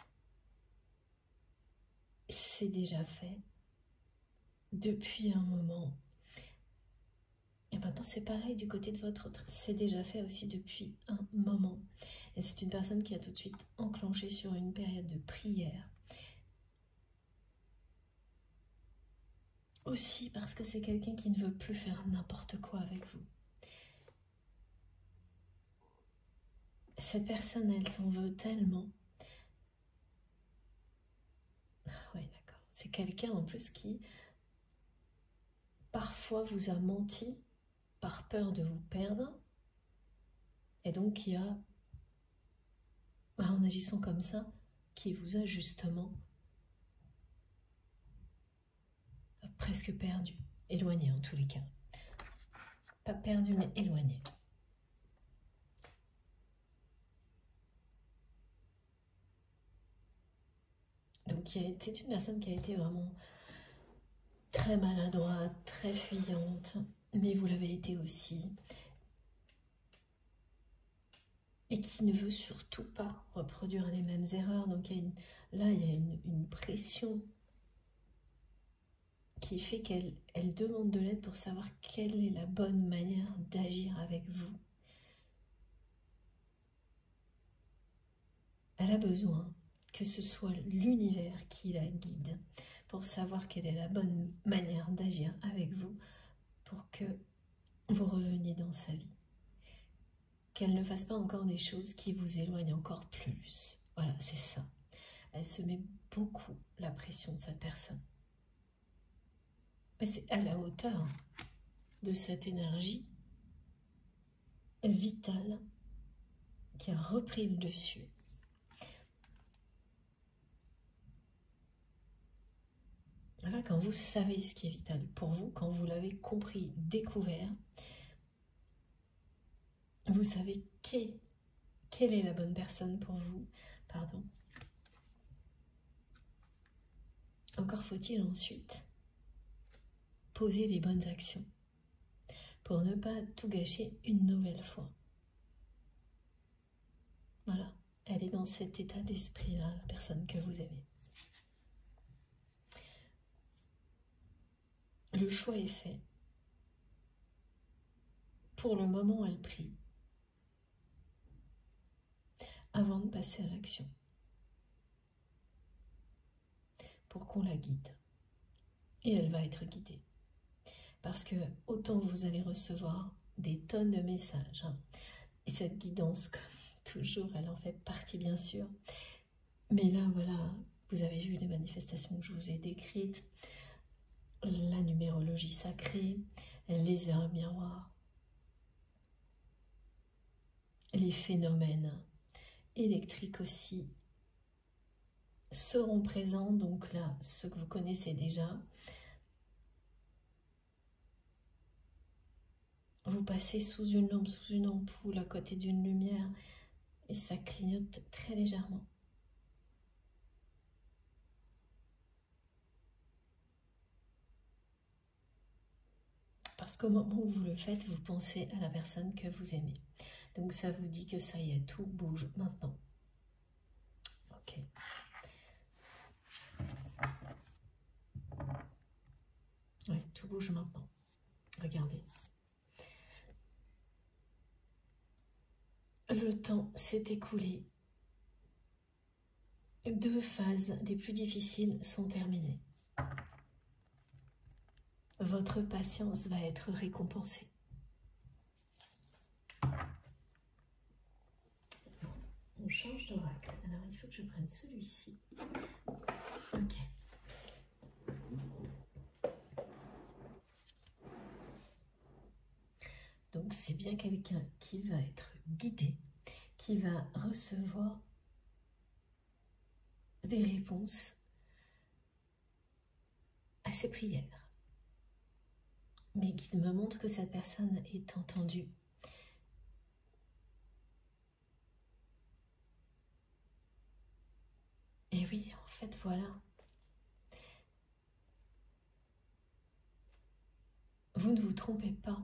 c'est déjà fait depuis un moment. Et maintenant, c'est pareil du côté de votre autre. C'est déjà fait aussi depuis un moment. Et c'est une personne qui a tout de suite enclenché sur une période de prière. Aussi parce que c'est quelqu'un qui ne veut plus faire n'importe quoi avec vous. Cette personne, elle s'en veut tellement. Ah oui, d'accord. C'est quelqu'un en plus qui, parfois, vous a menti par peur de vous perdre. Et donc, qui a, en agissant comme ça, qui vous a justement presque perdu. Éloigné en tous les cas. Pas perdu, mais éloigné. Donc, c'est une personne qui a été vraiment très maladroite, très fuyante, mais vous l'avez été aussi. Et qui ne veut surtout pas reproduire les mêmes erreurs. Donc, il y a une pression qui fait qu'elle demande de l'aide pour savoir quelle est la bonne manière d'agir avec vous. Elle a besoin que ce soit l'univers qui la guide pour savoir quelle est la bonne manière d'agir avec vous pour que vous reveniez dans sa vie. Qu'elle ne fasse pas encore des choses qui vous éloignent encore plus. Voilà, c'est ça. Elle se met beaucoup la pression, cette personne. Mais c'est à la hauteur de cette énergie vitale qui a repris le dessus. Voilà, quand vous savez ce qui est vital pour vous, quand vous l'avez compris, découvert, vous savez quelle est la bonne personne pour vous. Pardon. Encore faut-il ensuite poser les bonnes actions pour ne pas tout gâcher une nouvelle fois. Voilà, elle est dans cet état d'esprit-là, la personne que vous aimez. Le choix est fait. Pour le moment, elle prie. Avant de passer à l'action. Pour qu'on la guide. Et elle va être guidée. Parce que autant vous allez recevoir des tonnes de messages. Et cette guidance, comme toujours, elle en fait partie bien sûr. Mais là, voilà, vous avez vu les manifestations que je vous ai décrites. La numérologie sacrée, les erreurs miroirs. Les phénomènes électriques aussi seront présents. Donc là, ceux que vous connaissez déjà. Vous passez sous une lampe, sous une ampoule, à côté d'une lumière. et ça clignote très légèrement. Parce qu'au moment où vous le faites, vous pensez à la personne que vous aimez. Donc ça vous dit que ça y est, tout bouge maintenant. Ok. Oui, tout bouge maintenant. Regardez. Le temps s'est écoulé. 2 phases les plus difficiles sont terminées. Votre patience va être récompensée. On change d'oracle. Alors, il faut que je prenne celui-ci. Ok. Donc, c'est bien quelqu'un qui va être guidé, qui va recevoir des réponses à ses prières, mais qui me montre que cette personne est entendue. Et oui, en fait, voilà. Vous ne vous trompez pas.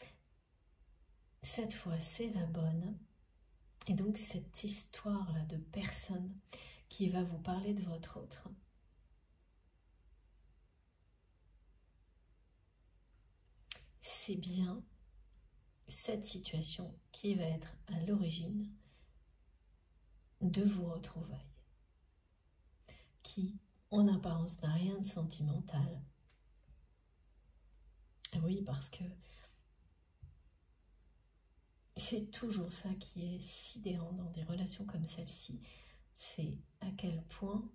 Cette fois, c'est la bonne. Et donc, cette histoire-là de personne qui va vous parler de votre autre, c'est bien cette situation qui va être à l'origine de vos retrouvailles, qui, en apparence, n'a rien de sentimental. Oui, parce que c'est toujours ça qui est sidérant dans des relations comme celle-ci, c'est à quel point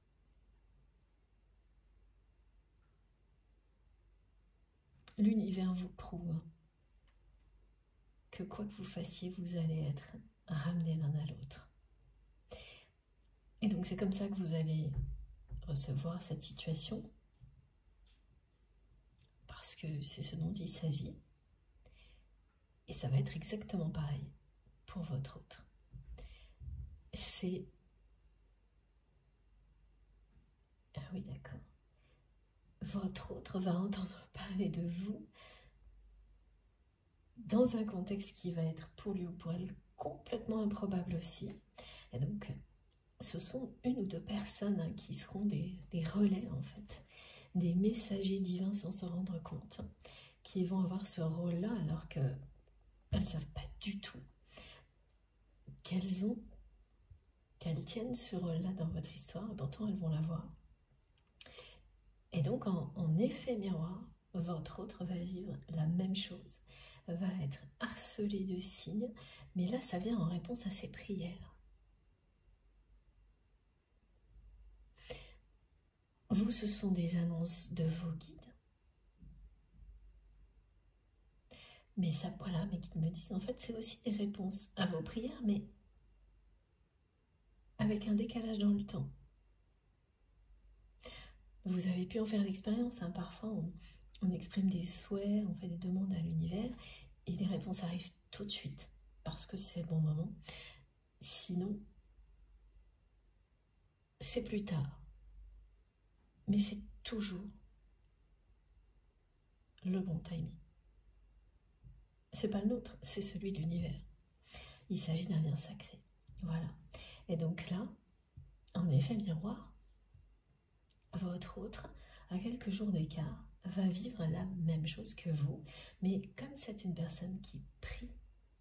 l'univers vous prouve que quoi que vous fassiez, vous allez être ramenés l'un à l'autre. Et donc c'est comme ça que vous allez recevoir cette situation, parce que c'est ce dont il s'agit. Et ça va être exactement pareil pour votre autre. C'est... Ah oui, d'accord. Votre autre va entendre parler de vous dans un contexte qui va être pour lui ou pour elle complètement improbable aussi. Et donc, ce sont 1 ou 2 personnes qui seront des relais, en fait, des messagers divins sans se rendre compte, qui vont avoir ce rôle-là alors qu'elles ne savent pas du tout qu'elles tiennent ce rôle-là dans votre histoire, et pourtant elles vont l'avoir. Et donc, en effet miroir, votre autre va vivre la même chose, va être harcelé de signes, mais là, ça vient en réponse à ses prières. Vous, ce sont des annonces de vos guides. Mais ça, voilà, mes guides me disent, en fait, c'est aussi des réponses à vos prières, mais avec un décalage dans le temps. Vous avez pu en faire l'expérience, hein. Parfois on exprime des souhaits, on fait des demandes à l'univers, et les réponses arrivent tout de suite, parce que c'est le bon moment. Sinon, c'est plus tard. Mais c'est toujours le bon timing. C'est pas le nôtre, c'est celui de l'univers. Il s'agit d'un lien sacré. Voilà. Et donc là, en effet miroir, votre autre, à quelques jours d'écart, va vivre la même chose que vous, mais comme c'est une personne qui prie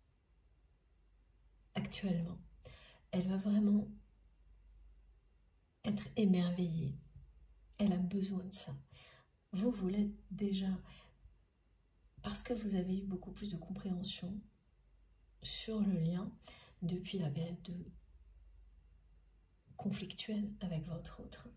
actuellement, elle va vraiment être émerveillée. Elle a besoin de ça. Vous l'êtes déjà parce que vous avez eu beaucoup plus de compréhension sur le lien depuis la période conflictuelle avec votre autre.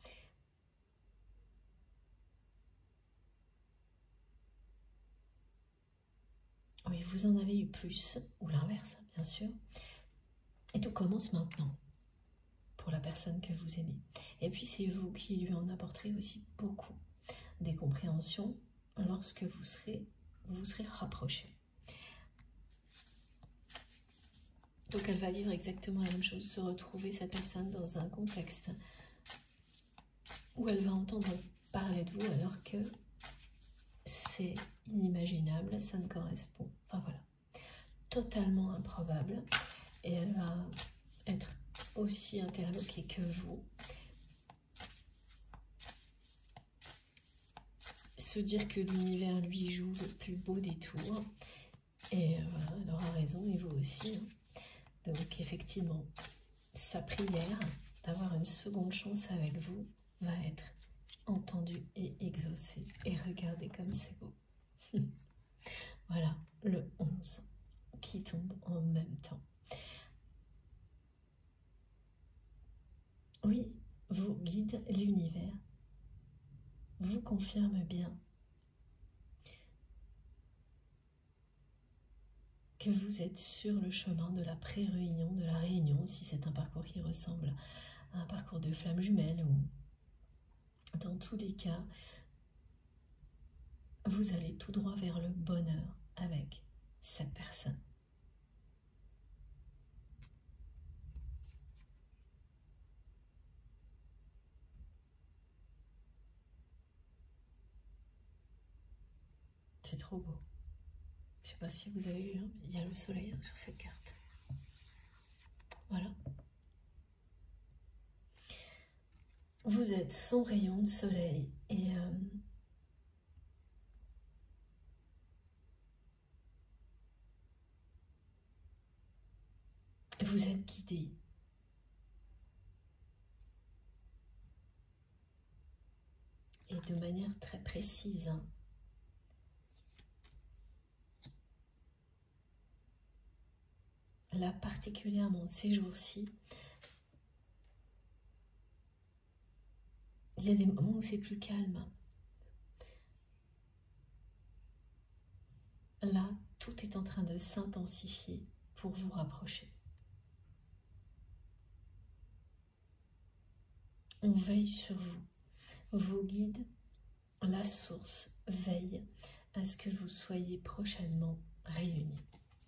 Oui, vous en avez eu plus, ou l'inverse, bien sûr. Et tout commence maintenant, pour la personne que vous aimez. Et puis c'est vous qui lui en apporterez aussi beaucoup des compréhensions lorsque vous serez rapprochés. Donc elle va vivre exactement la même chose, se retrouver cette personne dans un contexte où elle va entendre parler de vous alors que c'est inimaginable, ça ne correspond, enfin voilà, totalement improbable. Et elle va être aussi interloquée que vous. Se dire que l'univers lui joue le plus beau des tours. Et voilà, elle aura raison, et vous aussi. Donc effectivement, sa prière d'avoir une seconde chance avec vous va être entendue et exaucée. Et regardez comme c'est beau. Voilà, le 11 qui tombe en même temps. Oui, vous guide l'univers, vous confirme bien que vous êtes sur le chemin de la pré-réunion, de la réunion, si c'est un parcours qui ressemble à un parcours de flammes jumelles, ou dans tous les cas, vous allez tout droit vers le bonheur avec cette personne. C'est trop beau. Je ne sais pas si vous avez vu, hein, il y a le soleil sur cette carte. Voilà. Vous êtes son rayon de soleil et vous êtes guidé. Et de manière très précise. Hein. Là, particulièrement ces jours-ci, il y a des moments où c'est plus calme. Là, tout est en train de s'intensifier pour vous rapprocher. On veille sur vous. Vos guides, la source, veille à ce que vous soyez prochainement réunis.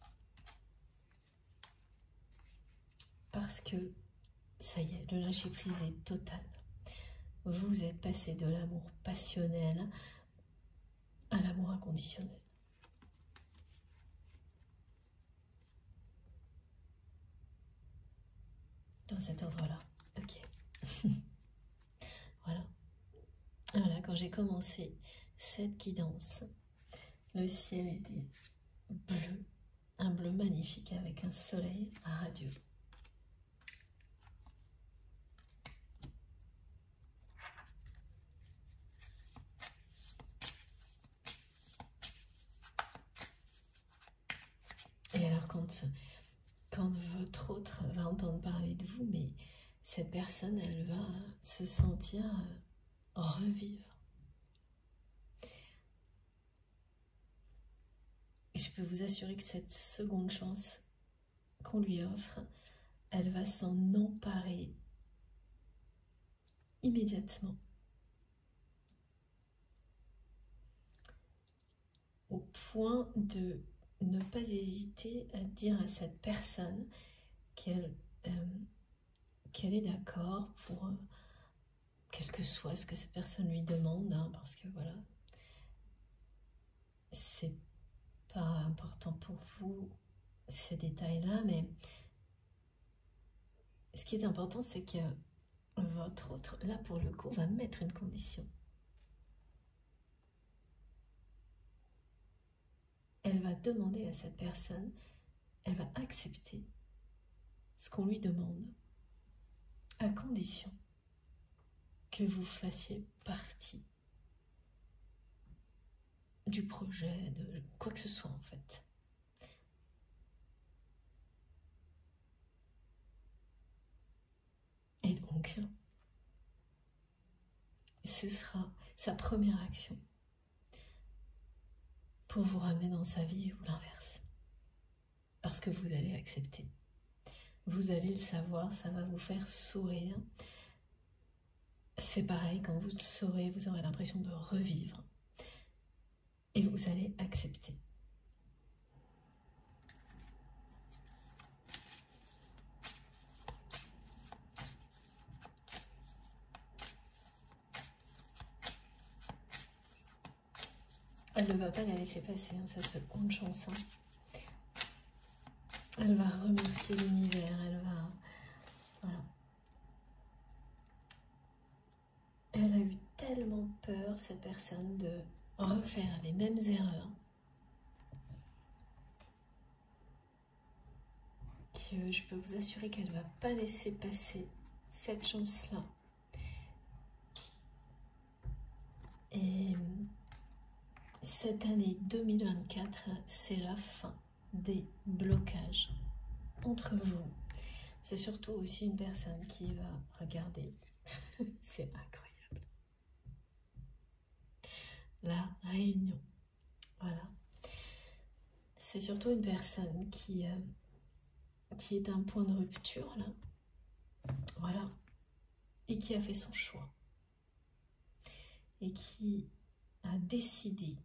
Parce que, ça y est, le lâcher-prise est total. Vous êtes passé de l'amour passionnel à l'amour inconditionnel. Dans cet ordre-là. Ok. Voilà. Voilà, quand j'ai commencé cette guidance, le ciel était bleu. Un bleu magnifique avec un soleil radieux. Et alors quand votre autre va entendre parler de vous, mais cette personne, elle va se sentir revivre. Et je peux vous assurer que cette seconde chance qu'on lui offre, elle va s'en emparer immédiatement. Au point de ne pas hésiter à dire à cette personne qu'elle est d'accord pour quel que soit ce que cette personne lui demande, hein, parce que voilà, c'est pas important pour vous ces détails-là, mais ce qui est important, c'est que votre autre, là pour le coup, va mettre une condition. Elle va demander à cette personne, elle va accepter ce qu'on lui demande, à condition que vous fassiez partie du projet, de quoi que ce soit en fait. Et donc, ce sera sa première action pour vous ramener dans sa vie ou l'inverse. Parce que vous allez accepter. Vous allez le savoir, ça va vous faire sourire. C'est pareil, quand vous le saurez, vous aurez l'impression de revivre. Et vous allez accepter. Elle ne va pas la laisser passer, hein, ça se compte chance. Hein. Elle va remercier l'univers, elle va... Voilà. Elle a eu tellement peur, cette personne, de refaire les mêmes erreurs que je peux vous assurer qu'elle ne va pas laisser passer cette chance-là. Et cette année 2024, c'est la fin des blocages entre vous. C'est surtout aussi une personne qui va regarder. C'est incroyable. La réunion. Voilà. C'est surtout une personne qui est à un point de rupture, là. Voilà. Et qui a fait son choix. Et qui a décidé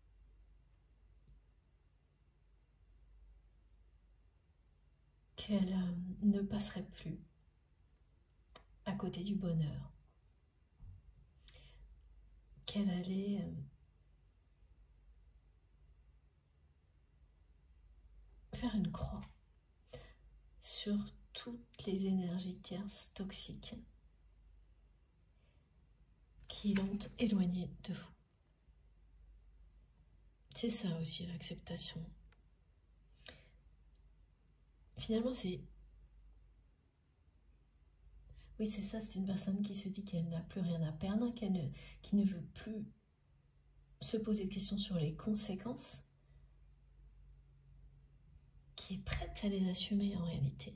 qu'elle ne passerait plus à côté du bonheur, qu'elle allait faire une croix sur toutes les énergies tierces toxiques qui l'ont éloignée de vous. C'est ça aussi l'acceptation. Finalement, c'est... Oui, c'est ça, c'est une personne qui se dit qu'elle n'a plus rien à perdre, qui ne veut plus se poser de questions sur les conséquences, qui est prête à les assumer en réalité.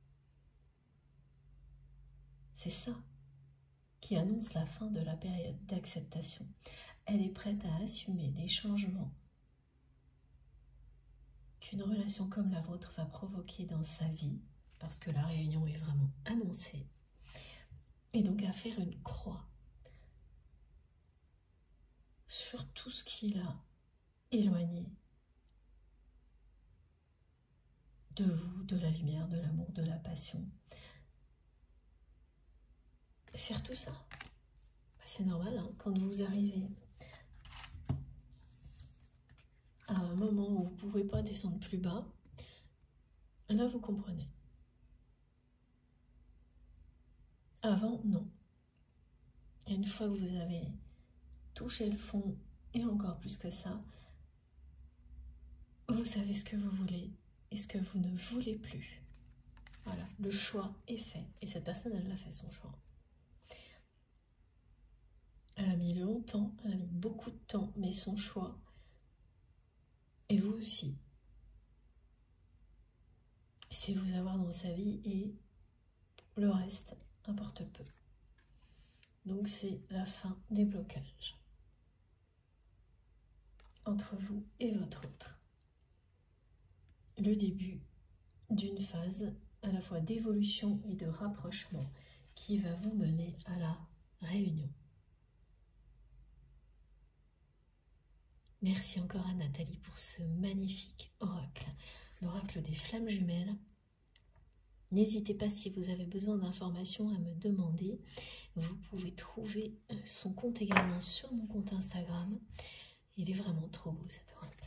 C'est ça qui annonce la fin de la période d'acceptation. Elle est prête à assumer les changements qu'une relation comme la vôtre va provoquer dans sa vie, parce que la réunion est vraiment annoncée, et donc à faire une croix sur tout ce qui l'a éloigné de vous, de la lumière, de l'amour, de la passion. Faire tout ça, c'est normal, hein, quand vous arrivez à un moment où vous ne pouvez pas descendre plus bas, là vous comprenez. Avant, non. Et une fois que vous avez touché le fond, et encore plus que ça, vous savez ce que vous voulez et ce que vous ne voulez plus. Voilà, le choix est fait. Et cette personne, elle a fait son choix. Elle a mis longtemps, elle a mis beaucoup de temps, mais son choix, et vous aussi, c'est vous avoir dans sa vie et le reste importe peu. Donc c'est la fin des blocages entre vous et votre autre. Le début d'une phase à la fois d'évolution et de rapprochement qui va vous mener à la réunion. Merci encore à Nathalie pour ce magnifique oracle, l'oracle des flammes jumelles. N'hésitez pas, si vous avez besoin d'informations, à me demander. Vous pouvez trouver son compte également sur mon compte Instagram. Il est vraiment trop beau cet oracle.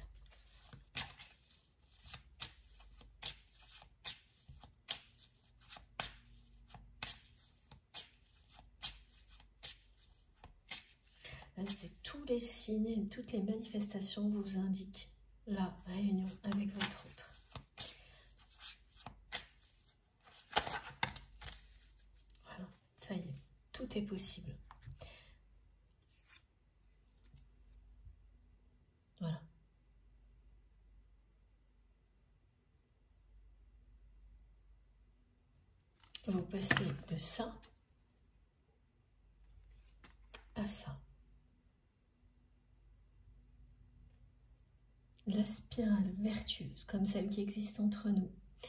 Là, c'est tous les signes et toutes les manifestations vous indiquent la réunion avec votre autre. Voilà, ça y est, tout est possible. Voilà. Vous passez de ça à ça. La spirale vertueuse, comme celle qui existe entre nous,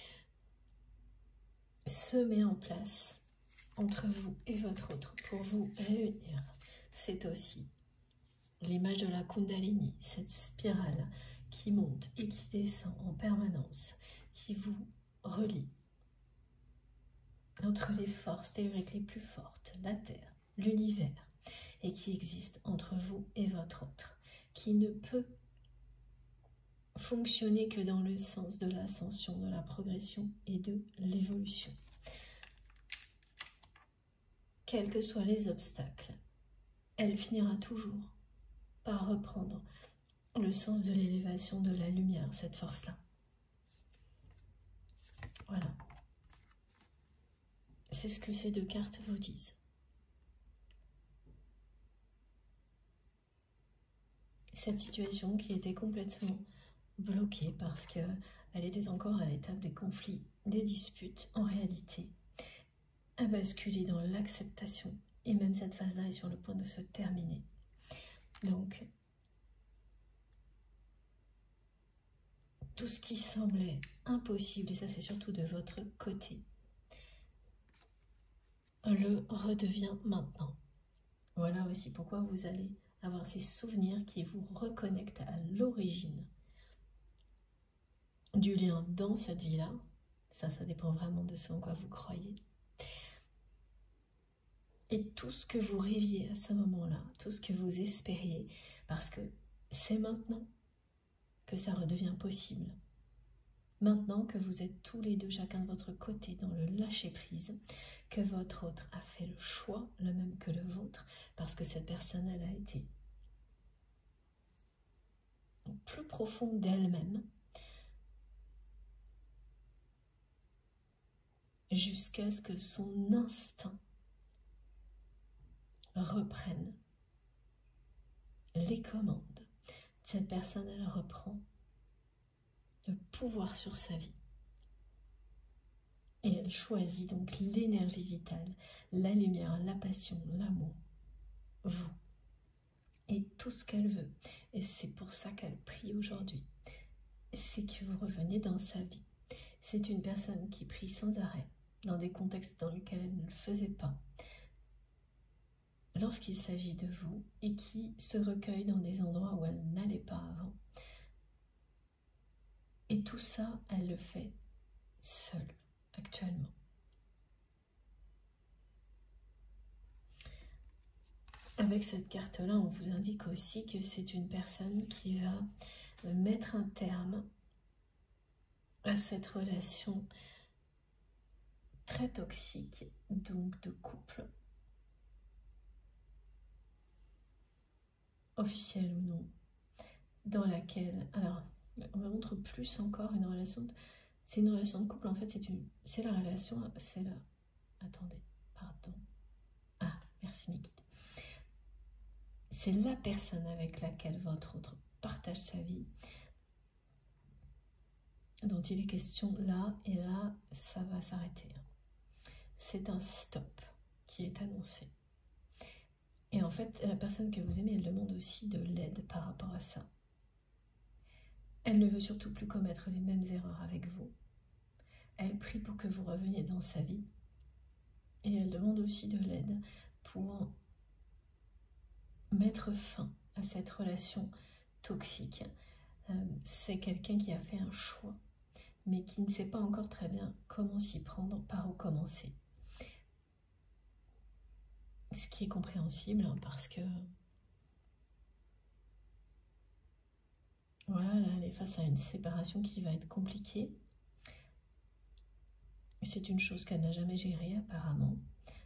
se met en place entre vous et votre autre pour vous réunir. C'est aussi l'image de la Kundalini, cette spirale qui monte et qui descend en permanence, qui vous relie entre les forces telluriques les plus fortes, la Terre, l'univers, et qui existe entre vous et votre autre, qui ne peut fonctionner que dans le sens de l'ascension, de la progression et de l'évolution. Quels que soient les obstacles, elle finira toujours par reprendre le sens de l'élévation, de la lumière, cette force-là. Voilà. C'est ce que ces deux cartes vous disent. Cette situation qui était complètement bloquée parce qu'elle était encore à l'étape des conflits, des disputes, en réalité, a basculé dans l'acceptation. Et même cette phase-là est sur le point de se terminer. Donc, tout ce qui semblait impossible, et ça c'est surtout de votre côté, le redevient maintenant. Voilà aussi pourquoi vous allez avoir ces souvenirs qui vous reconnectent à l'origine du lien dans cette vie-là. Ça dépend vraiment de ce en quoi vous croyez. Et tout ce que vous rêviez à ce moment-là, tout ce que vous espériez, parce que c'est maintenant que ça redevient possible. Maintenant que vous êtes tous les deux, chacun de votre côté, dans le lâcher-prise, que votre autre a fait le choix, le même que le vôtre, parce que cette personne, elle a été plus profonde d'elle-même, jusqu'à ce que son instinct reprenne les commandes. Cette personne, elle reprend le pouvoir sur sa vie. Et elle choisit donc l'énergie vitale, la lumière, la passion, l'amour, vous. Et tout ce qu'elle veut. Et c'est pour ça qu'elle prie aujourd'hui. C'est que vous reveniez dans sa vie. C'est une personne qui prie sans arrêt, dans des contextes dans lesquels elle ne le faisait pas, lorsqu'il s'agit de vous, et qui se recueille dans des endroits où elle n'allait pas avant. Et tout ça, elle le fait seule, actuellement. Avec cette carte-là, on vous indique aussi que c'est une personne qui va mettre un terme à cette relation très toxique, donc de couple, officielle ou non, dans laquelle, alors, on me montre plus encore une relation, c'est une relation de couple, en fait, c'est la relation, c'est la, attendez, pardon, ah, merci mes guides. C'est la personne avec laquelle votre autre partage sa vie, dont il est question là, et là, ça va s'arrêter. C'est un stop qui est annoncé. Et en fait, la personne que vous aimez, elle demande aussi de l'aide par rapport à ça. Elle ne veut surtout plus commettre les mêmes erreurs avec vous. Elle prie pour que vous reveniez dans sa vie. Et elle demande aussi de l'aide pour mettre fin à cette relation toxique. C'est quelqu'un qui a fait un choix, mais qui ne sait pas encore très bien comment s'y prendre, par où commencer. Ce qui est compréhensible, hein, parce que voilà, là, elle est face à une séparation qui va être compliquée. C'est une chose qu'elle n'a jamais gérée apparemment.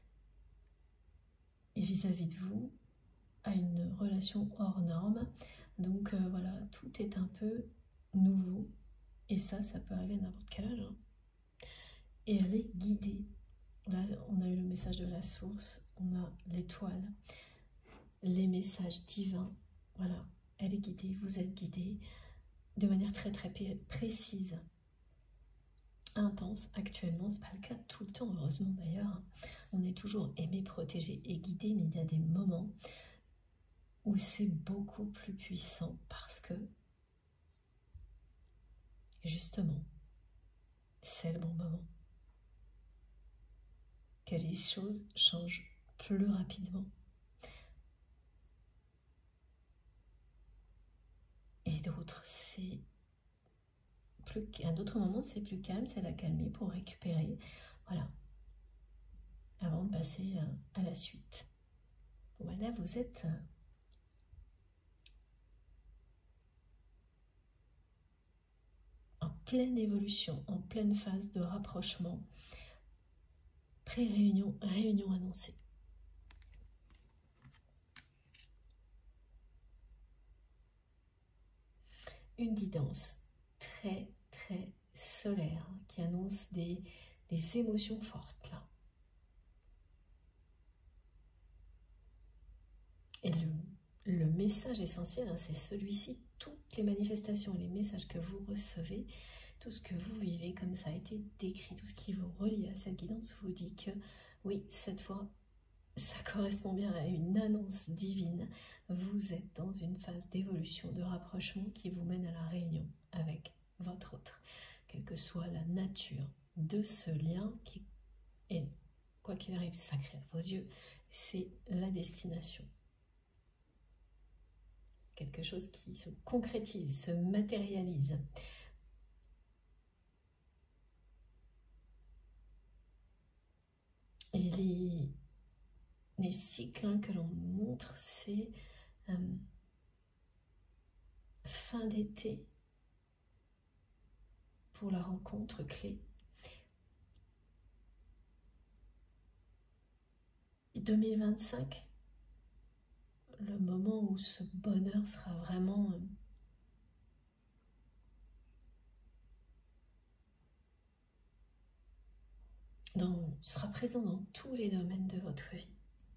Et vis-à-vis de vous, à une relation hors norme. Donc voilà, tout est un peu nouveau. Et ça peut arriver à n'importe quel âge. Hein. Et elle est guidée. Là, on a eu le message de la source, on a l'étoile, les messages divins. Voilà, elle est guidée, vous êtes guidée de manière très très précise, intense. Actuellement, c'est pas le cas tout le temps, heureusement d'ailleurs. On est toujours aimé, protégé et guidé, mais il y a des moments où c'est beaucoup plus puissant parce que, justement, c'est le bon moment. Que les choses changent plus rapidement. Et d'autres, c'est plus... À d'autres moments, c'est plus calme, c'est la calmie pour récupérer. Voilà. Avant de passer à la suite. Voilà, vous êtes pleine évolution, en pleine phase de rapprochement. Pré-réunion, réunion annoncée. Une guidance très solaire qui annonce des émotions fortes là. Et le message essentiel, hein, c'est celui-ci. Toutes les manifestations et les messages que vous recevez, tout ce que vous vivez, comme ça a été décrit, tout ce qui vous relie à cette guidance, vous dit que oui, cette fois, ça correspond bien à une annonce divine. Vous êtes dans une phase d'évolution, de rapprochement qui vous mène à la réunion avec votre autre. Quelle que soit la nature de ce lien qui est, quoi qu'il arrive, sacré à vos yeux, c'est la destination. Quelque chose qui se concrétise, se matérialise. Et les cycles, hein, que l'on montre, c'est fin d'été pour la rencontre clé. 2025, le moment où ce bonheur sera vraiment sera présent dans tous les domaines de votre vie.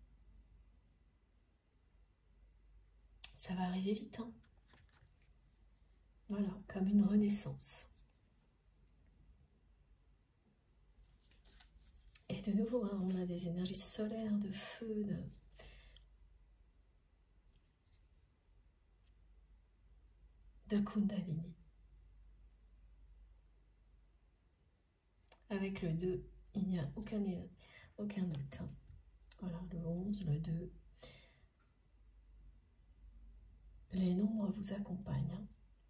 Ça va arriver vite, hein. Voilà, comme une renaissance. Et de nouveau, hein, on a des énergies solaires, de feu, de Kundalini. Avec le 2, il n'y a aucun doute. Voilà, le 11, le 2. Les nombres vous accompagnent.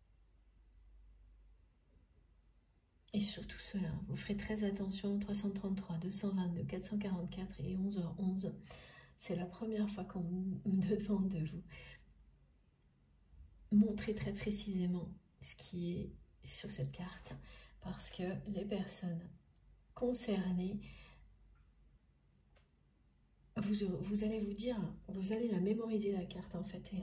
Et surtout cela, vous ferez très attention, 333, 222, 444 et 11h11. C'est la première fois qu'on me demande de vous montrer très précisément ce qui est sur cette carte, parce que les personnes concernées, vous allez vous dire, vous allez la mémoriser la carte en fait,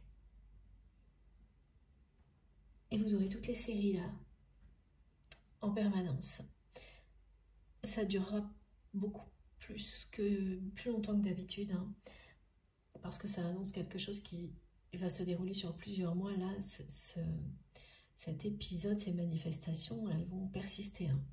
et vous aurez toutes les séries là, en permanence. Ça durera beaucoup plus longtemps que d'habitude, hein, parce que ça annonce quelque chose qui va se dérouler sur plusieurs mois. Là, cet épisode, ces manifestations, elles vont persister, hein.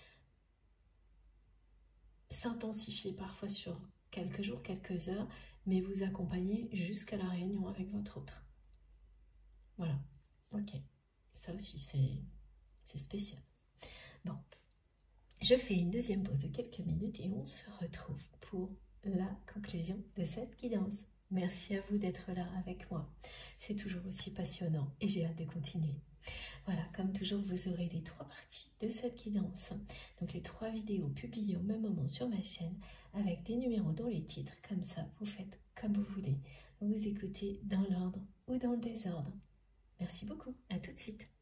S'intensifier parfois sur quelques jours, quelques heures, mais vous accompagner jusqu'à la réunion avec votre autre. Voilà, ok. Ça aussi, c'est spécial. Bon, je fais une deuxième pause de quelques minutes et on se retrouve pour la conclusion de cette guidance. Merci à vous d'être là avec moi. C'est toujours aussi passionnant et j'ai hâte de continuer. Voilà, comme toujours, vous aurez les 3 parties de cette guidance. Donc les 3 vidéos publiées au même moment sur ma chaîne avec des numéros dans les titres. Comme ça, vous faites comme vous voulez. Vous écoutez dans l'ordre ou dans le désordre. Merci beaucoup, à tout de suite.